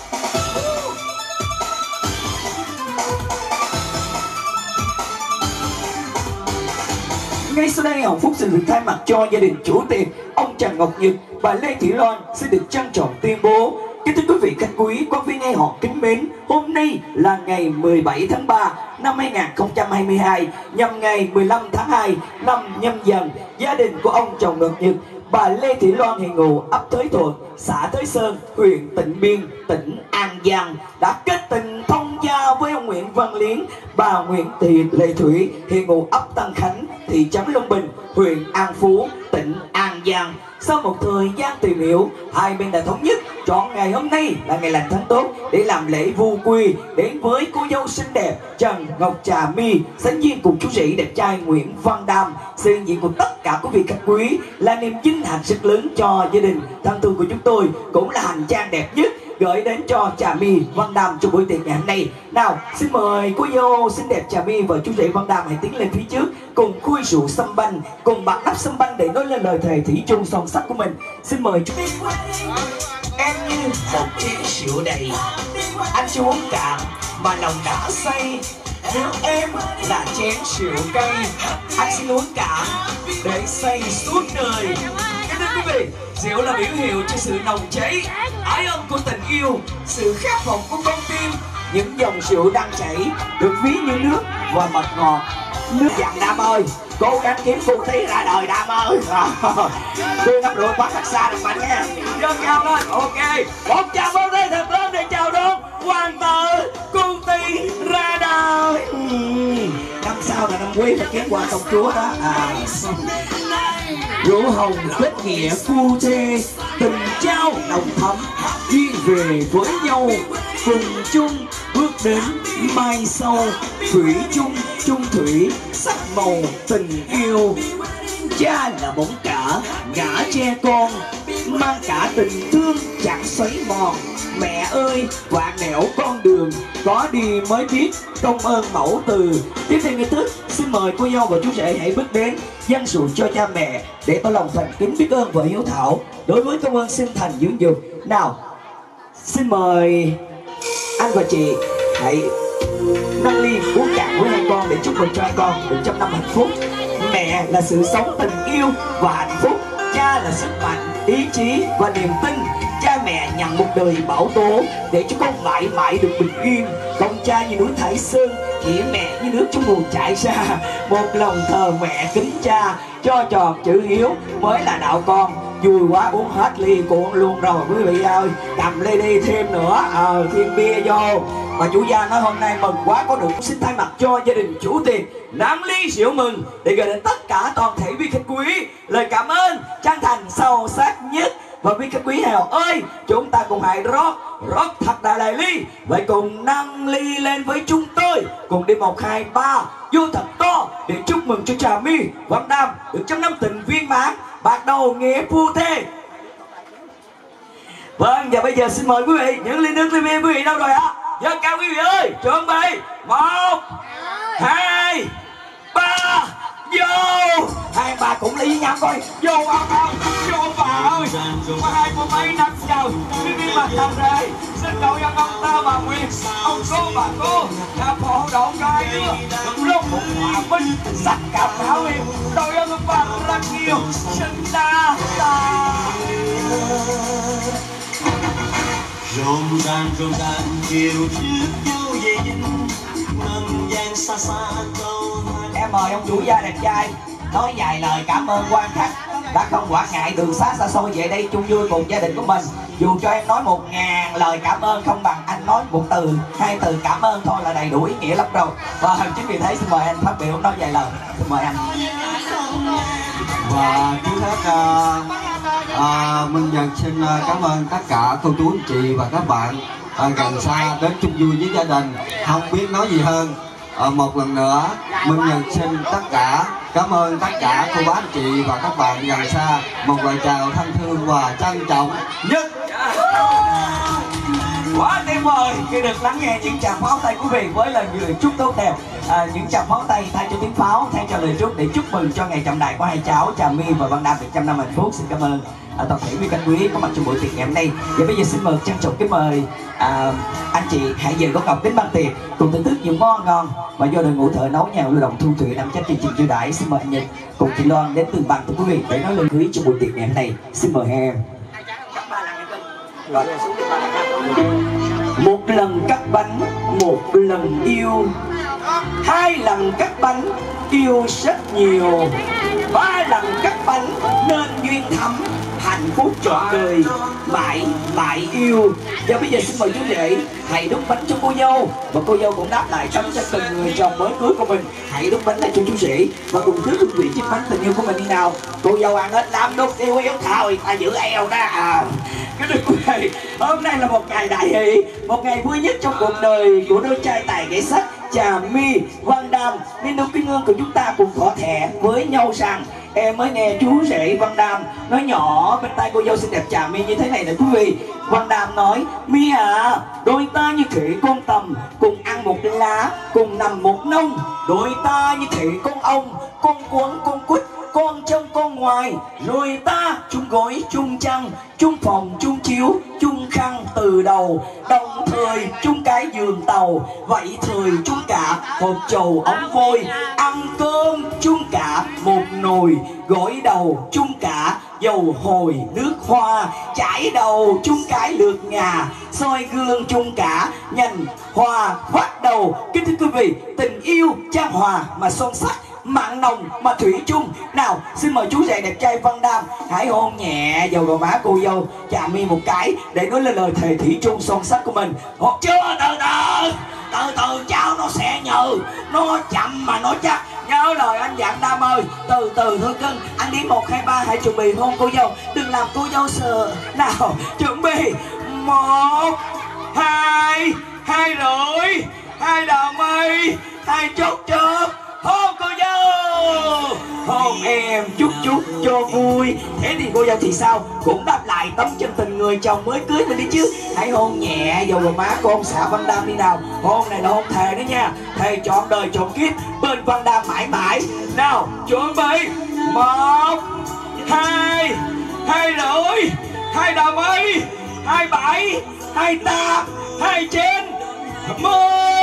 Ngay sau đây Hồng Phúc xin được thay mặt cho gia đình chủ tiệc ông Trần Ngọc Nhật, bà Lê Thị Loan xin được trân trọng tuyên bố. Kính thưa quý vị khách quý, quan viên ai họ kính mến, hôm nay là ngày 17 tháng 3 năm 2022, nhằm ngày 15 tháng 2 năm Nhâm Dần, gia đình của ông Trần Ngọc Nhật, bà Lê Thị Loan hiện ngụ ấp Thới Thuận, xã Thới Sơn, huyện Tịnh Biên, tỉnh An Giang đã kết tình thông gia với ông Nguyễn Văn Liến, bà Nguyễn Thị Lệ Thủy hiện ngụ ấp Tân Khánh, thị trấn Long Bình, huyện An Phú, tỉnh An Giang. Sau một thời gian tìm hiểu, hai bên đã thống nhất chọn ngày hôm nay là ngày lành tháng tốt để làm lễ vu quy đến với cô dâu xinh đẹp Trần Ngọc Trà My, sánh duyên cùng chú rể đẹp trai Nguyễn Văn Đam. Sự hiện diện của tất cả quý vị khách quý là niềm vinh hạnh rất lớn cho gia đình thân thương của chúng tôi, cũng là hành trang đẹp nhất gửi đến cho Trà My, Văn Đam trong buổi tiệc ngày hôm nay. Nào, xin mời cô dâu xinh đẹp Trà My và chú rể Văn Đam hãy tiến lên phía trước, cùng khui rượu sâm banh, cùng bật nắp sâm banh để nói lên lời thề thủy chung son sắt của mình. Xin mời chú. Em như một chén rượu đầy, anh chưa uống cạn mà lòng đã say. Nếu em là chén rượu cay, anh xin uống cạn để say suốt đời. Kính thưa quý vị, rượu là biểu hiệu cho sự nồng cháy, ái ân của tình yêu, sự khát vọng của con tim. Những dòng rượu đang chảy được ví như nước và mật ngọt. Nước dặn Đam ơi, cố gắng kiếm phu thí ra đời Đam ơi. Tôi ngắm rượu quá thật xa được mạnh nha. Dâng cao lên, ok. Một tràng pháo tay thật lớn để chào đón hoàng tử Cung Ti ra đời. Năm sau là năm quý phải kiếm qua công chúa đó. Rượu hồng kết nghĩa phu thê, tình trao nồng thắm, duyên về với nhau, cùng chung bước đến mai sau. Thủy chung chung thủy, sắc màu tình yêu. Cha là bóng cả, ngã che con, mang cả tình thương chẳng xoáy mòn. Mẹ ơi, quạng nẻo con đường, có đi mới biết công ơn mẫu từ. Tiếp theo nghi thức, xin mời cô dâu và chú rể hãy bước đến dâng rượu cho cha mẹ để tỏ lòng thành kính biết ơn và hiếu thảo đối với công ơn sinh thành dưỡng dục. Nào, xin mời anh và chị hãy nâng ly uống cạn với hai con để chúc mừng cho hai con được 100 năm hạnh phúc. Mẹ là sự sống, tình yêu và hạnh phúc. Cha là sức mạnh, ý chí và niềm tin. Cha mẹ nhận một đời bảo tố để cho con mãi mãi được bình yên. Con cha như núi Thái Sơn, chỉ mẹ như nước trong nguồn chảy ra. Một lòng thờ mẹ kính cha, cho tròn chữ hiếu mới là đạo con. Vui quá uống hết ly cuộn luôn rồi quý vị ơi. Cầm ly đi thêm nữa, thêm bia vô. Mà chủ gia nói hôm nay mừng quá có được, xin thay mặt cho gia đình chủ tiệc 5 ly rượu mừng để gửi đến tất cả toàn thể quý khách quý lời cảm ơn chân thành sâu sắc nhất. Và quý khách quý hào ơi, chúng ta cùng hãy rót thật đại ly, vậy cùng nâng ly lên với chúng tôi, cùng đi 1, 2, 3 vô thật to để chúc mừng cho Trà My, Văn Đam được 100 năm tình viên mãn, bắt đầu nghĩa phu thê. Vâng, và bây giờ xin mời quý vị những ly nước ly bia quý vị đâu rồi ạ? Dâng cao quý vị ơi, chuẩn bị 1, 2, 3 vô. Hai bà cũng ly nhau coi. Vô ông ơi, vô bà ơi. Có hai cô mấy năm chờ đi mặt tầm rể. Xin cậu cho ông ta bà Nguyên, ông cô bà cô đã phổ độ cho hai đứa được lúc một hòa minh sắc cảm hảo hiệp. Tôi ơn ông bà rất nhiều. Xin ta rộn ràng chiều trước dâu về dinh ngân gian xa xa câu. Em mời ông chủ gia đẹp trai nói vài lời cảm ơn quan khách đã không quản ngại đường xa xa xôi về đây chung vui cùng gia đình của mình. Dù cho em nói 1000 lời cảm ơn không bằng anh nói 1 từ, 2 từ cảm ơn thôi là đầy đủ ý nghĩa lắm rồi. Và chính vì thế xin mời anh phát biểu nói vài lời. Xin mời anh. Và trước hết Minh Nhật xin cảm ơn tất cả cô chú anh chị và các bạn gần xa đến chung vui với gia đình. Không biết nói gì hơn. Một lần nữa Minh Nhật xin tất cả cảm ơn tất cả cô bác anh chị và các bạn gần xa một lời chào thân thương và trân trọng nhất. Quá tuyệt vời khi được lắng nghe những tràng pháo tay quý vị với lời chúc tốt đẹp. Những tràng pháo tay thay cho tiếng pháo, thay cho lời chúc để chúc mừng cho ngày trọng đại của hai cháu Trà My và Văn Đam được 100 năm hạnh phúc. Xin cảm ơn toàn thể quý khách quý có mặt trong buổi tiệc ngày hôm nay. Và bây giờ xin mời trân trọng kính mời anh chị hãy dời có ngọc đến ban tiệc cùng thưởng thức nhiều món ngon và do đội ngũ thợ nấu nhà lưu động Thu Thủy nằm trách chương trình chiêu đãi. Xin mời anh Nhật cùng chị Loan đến từ ban của quý vị để nói lời cưới trong buổi tiệc ngày hôm nay. Xin mời em. Một lần cắt bánh, một lần yêu, 2 lần cắt bánh, yêu rất nhiều, 3 lần cắt bánh nên duyên thắm, hạnh phúc trọn đời mãi mãi yêu. Và bây giờ xin mời chú rể hãy đút bánh cho cô dâu, và cô dâu cũng đáp lại tấm cho từng người chồng mới cưới của mình. Hãy đút bánh lại cho chú rể và cùng thứ hương vị chiếc bánh tình yêu của mình đi nào. Cô dâu ăn hết lắm, đút yêu yếu thôi ta giữ eo đó à. Cái được quý vị, hôm nay là một ngày đại hỷ, một ngày vui nhất trong cuộc đời của đôi trai tài nghệ sắc Trà My, Văn Đam, nên đôi kinh hương của chúng ta cùng thỏa thẻ với nhau rằng em mới nghe chú rể Văn Đam nói nhỏ bên tai cô dâu xinh đẹp Trà My như thế này nè quý vị. Văn Đam nói: My à, đôi ta như thể con tầm, cùng ăn một lá, cùng nằm một nông. Đôi ta như thể con ong, con cuốn con quýt, con trong con ngoài. Rồi ta chung gối chung chăn, chung phòng chung chiếu, chung khăn từ đầu. Đồng thời chung cái giường tàu, vậy thời chung cả hộp trầu ống vôi. Ăn cơm chung cả một nồi, gội đầu chung cả dầu hồi nước hoa. Chải đầu chung cái lượt ngà, soi gương chung cả nhành hoa khoát đầu. Kính thưa quý vị, tình yêu chan hòa mà son sắc, mặn nồng mà thủy chung. Nào xin mời chú rể đẹp trai Văn Đam hãy hôn nhẹ vào gò má cô dâu Trà My một cái để nói lên lời thề thủy chung son sắc của mình. Hoặc chưa, từ từ cháu nó sẽ nhừ, nó chậm mà nó chắc. Nhớ lời anh dặn Đam ơi, từ từ thôi cưng. Anh đi 1, 2, 3 hãy chuẩn bị hôn cô dâu, đừng làm cô dâu sợ. Nào chuẩn bị 1, 2, 2 rưỡi, 2 đào mây, 2 chốt chớp. Hôn cô dâu, hôn em chút chút cho vui. Thế thì cô dâu thì sao, cũng đáp lại tấm chân tình người chồng mới cưới mình đi chứ. Hãy hôn nhẹ vào gò má của ông xã Văn Đam đi nào. Hôn này là hôn thề đó nha, thề trọn đời trọn kiếp bên Văn Đam mãi mãi. Nào chuẩn bị 1, 2, 2 rưỡi, 2 đào mây, 27, 28, 29, 10.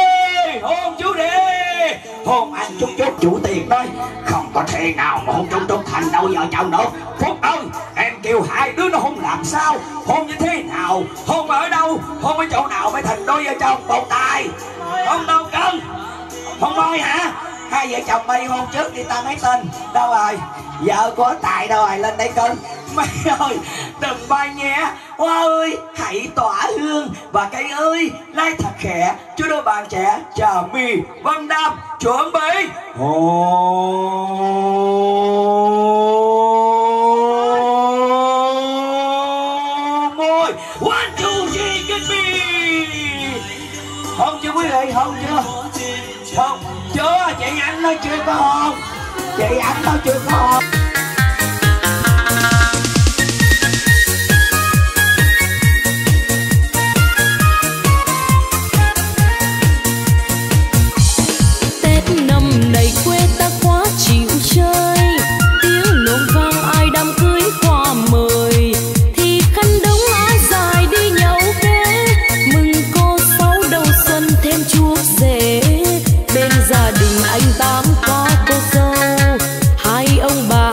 Hôn chú đi, hôn anh chút chút chủ tiền đây. Không có thể nào mà hôn chút thành đâu vợ chồng nữa. Phúc ơi, em kêu hai đứa nó hôn làm sao, hôn như thế nào, hôn ở đâu, hôn ở chỗ nào mới thành đôi vợ chồng một tài. Hôn đâu cưng, hôn môi hả? Hai vợ chồng mày hôn trước đi ta mấy tên. Đâu rồi, vợ có tài đâu rồi, lên đây cưng. Mày ơi, đừng bay nhé. Hoa ơi, hãy tỏa hương. Và cây ơi, lai thật khẽ cho đôi bạn trẻ Trà My, Văn Đam chuẩn bị. Môi 1, 2, 3, get me. Hôn chưa quý vị, hôn chưa? Hôn chưa? Chị Anh nói chưa có hôn, chị Anh nói chưa có hôn. Gia đình anh Tám có cô dâu, hai ông bà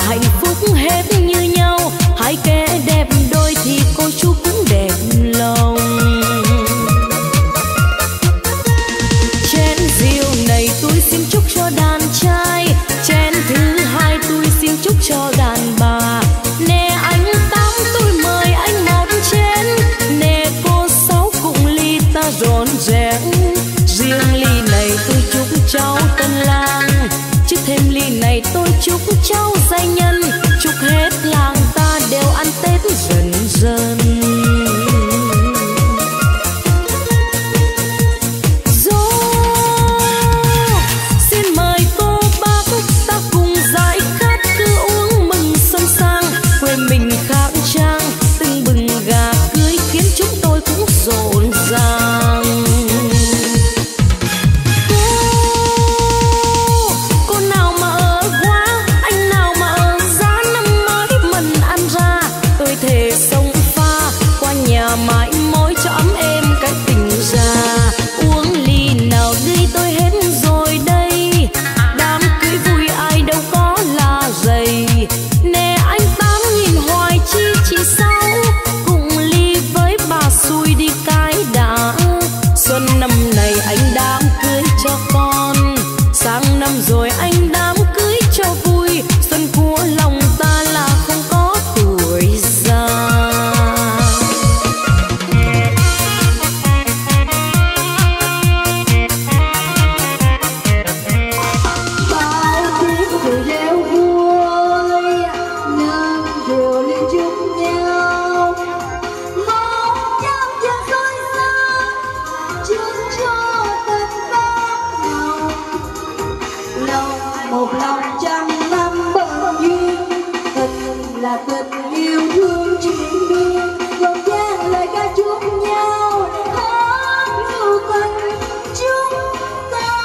là tình yêu thương triền miên, gồm vang lời ca chúc nhau hát ru tình chúng ta.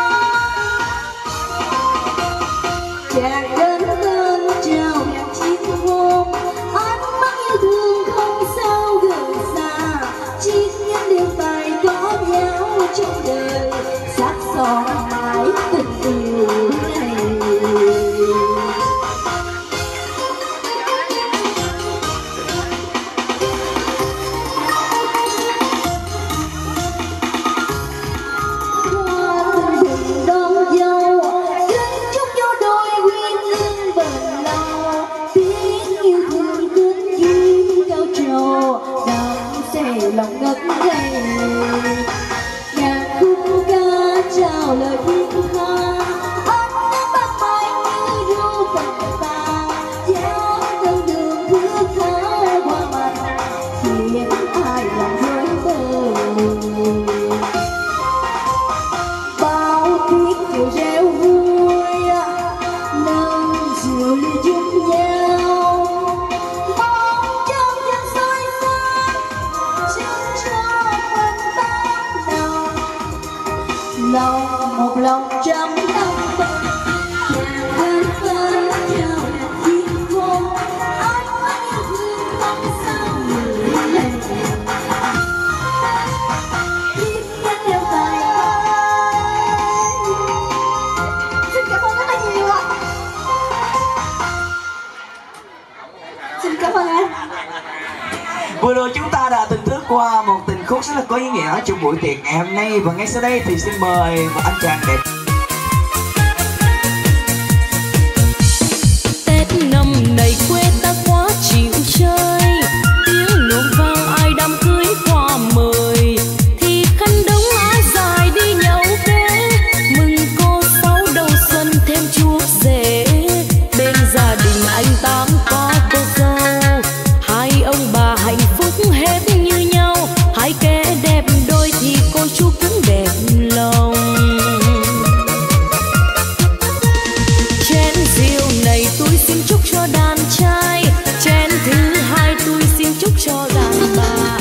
Chàng đến bên trao nhạc chiếc hôn, ánh mắt yêu thương không sao gần xa, chiếc nhẫn đều tay có nhau trong đời, sắc son mãi tình yêu này. Lòng ngất ngây nhạc khúc ca chào lời thiết tha, ánh nắng ban mai như ru phần ta, dáng con đường bước thái hoa mạnh khiến ai lòng rối bời. Bao tiết chiều reo vui nâng chiều ly chung nhau, mong trong nhân soi sáng lòng một lòng trăm năm bận chàng đến bên trao nhạc chiếc hôn, ánh mắt yêu thương không sao người lên chiếc nhẫn đeo tay. Xin cảm ơn rất là nhiều ạ. Xin cảm ơn anh. Vừa rồi chúng ta đã thưởng thức qua một tình khúc rất là có ý nghĩa trong buổi tiệc ngày hôm nay, và ngay sau đây thì xin mời một anh chàng đẹp. Tết năm này quê ta quá chịu chơi, tiếng nổ vang ai đám cưới qua mời, thì khăn đống áo dài đi nhậu kế, mừng cô sáu đầu xuân thêm chuốc rể. Bên gia đình anh Tám có cô dâu, hai ông bà hạnh phúc hết như nhau, hai kẻ đẹp đôi thì cô chú cũng đẹp lòng. Chén rượu này tôi xin chúc cho đàn trai, chén thứ hai tôi xin chúc cho đàn bà.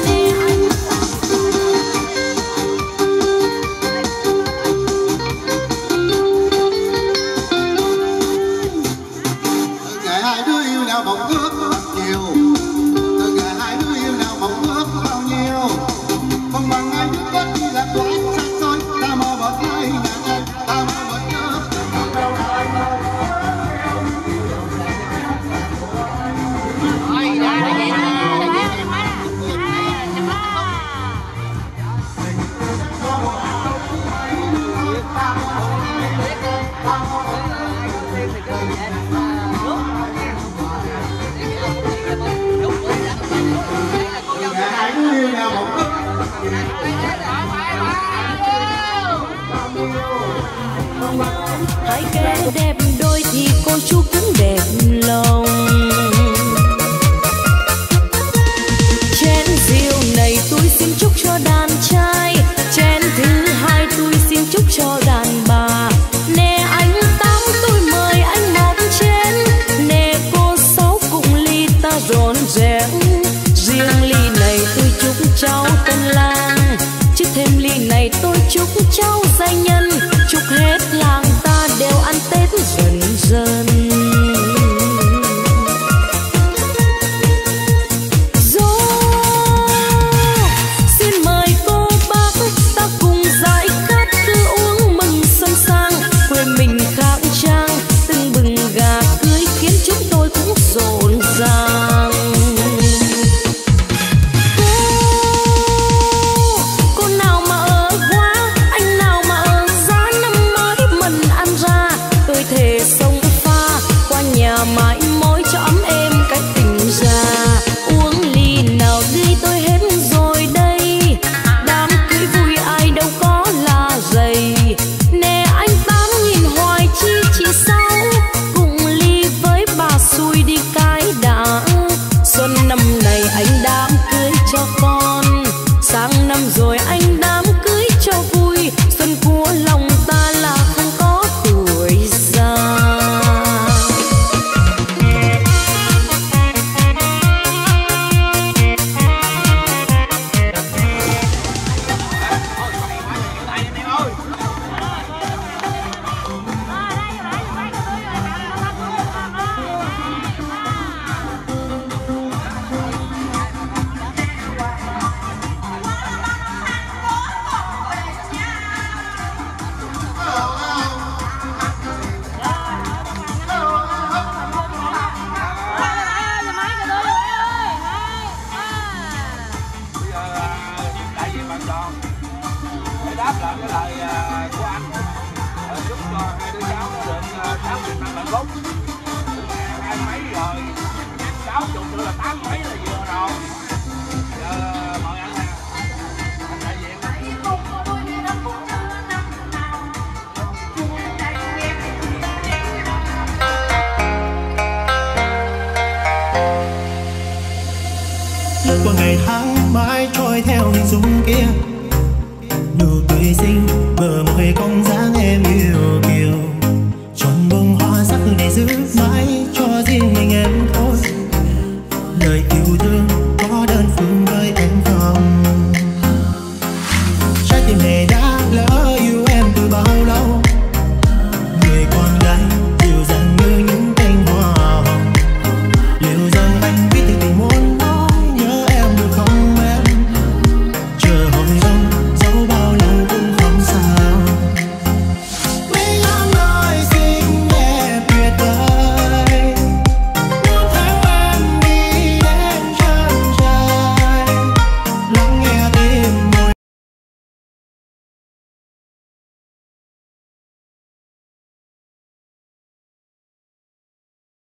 Ngày hai đứa yêu nhau mộng ước nhiều, từ ngày hai đứa yêu nhau mộng ước bao nhiêu, không bằng ai biết bất kỳ là quá xa xôi, ta mơ một ngày nhà ta mơ một giấc. Ngày hai đứa yêu nhau mộng ước Hai kẻ đẹp đôi thì cô chú cũng đẹp lòng. Chén rượu này tôi xin chúc cho đàn trai, chén thứ hai tôi xin chúc cho đàn bà. Nè anh Tám tôi mời anh một chén, nè cô Sáu cùng ly ta rộn rẽn. Riêng ly này tôi chúc cháu tân lang, chứ thêm ly này tôi chúc cháu gia nhân. Chúc hết làng ta đều ăn Tết dần dần. là 8 mấy là vừa rồi. Giờ mời anh đại diện. Lướt qua ngày tháng mãi trôi theo hình dung kia, nụ cười xinh bờ môi cong dáng em yêu kiều, chọn bông hoa sắc để giữ mãi cho riêng mình em thôi. Lời yêu thương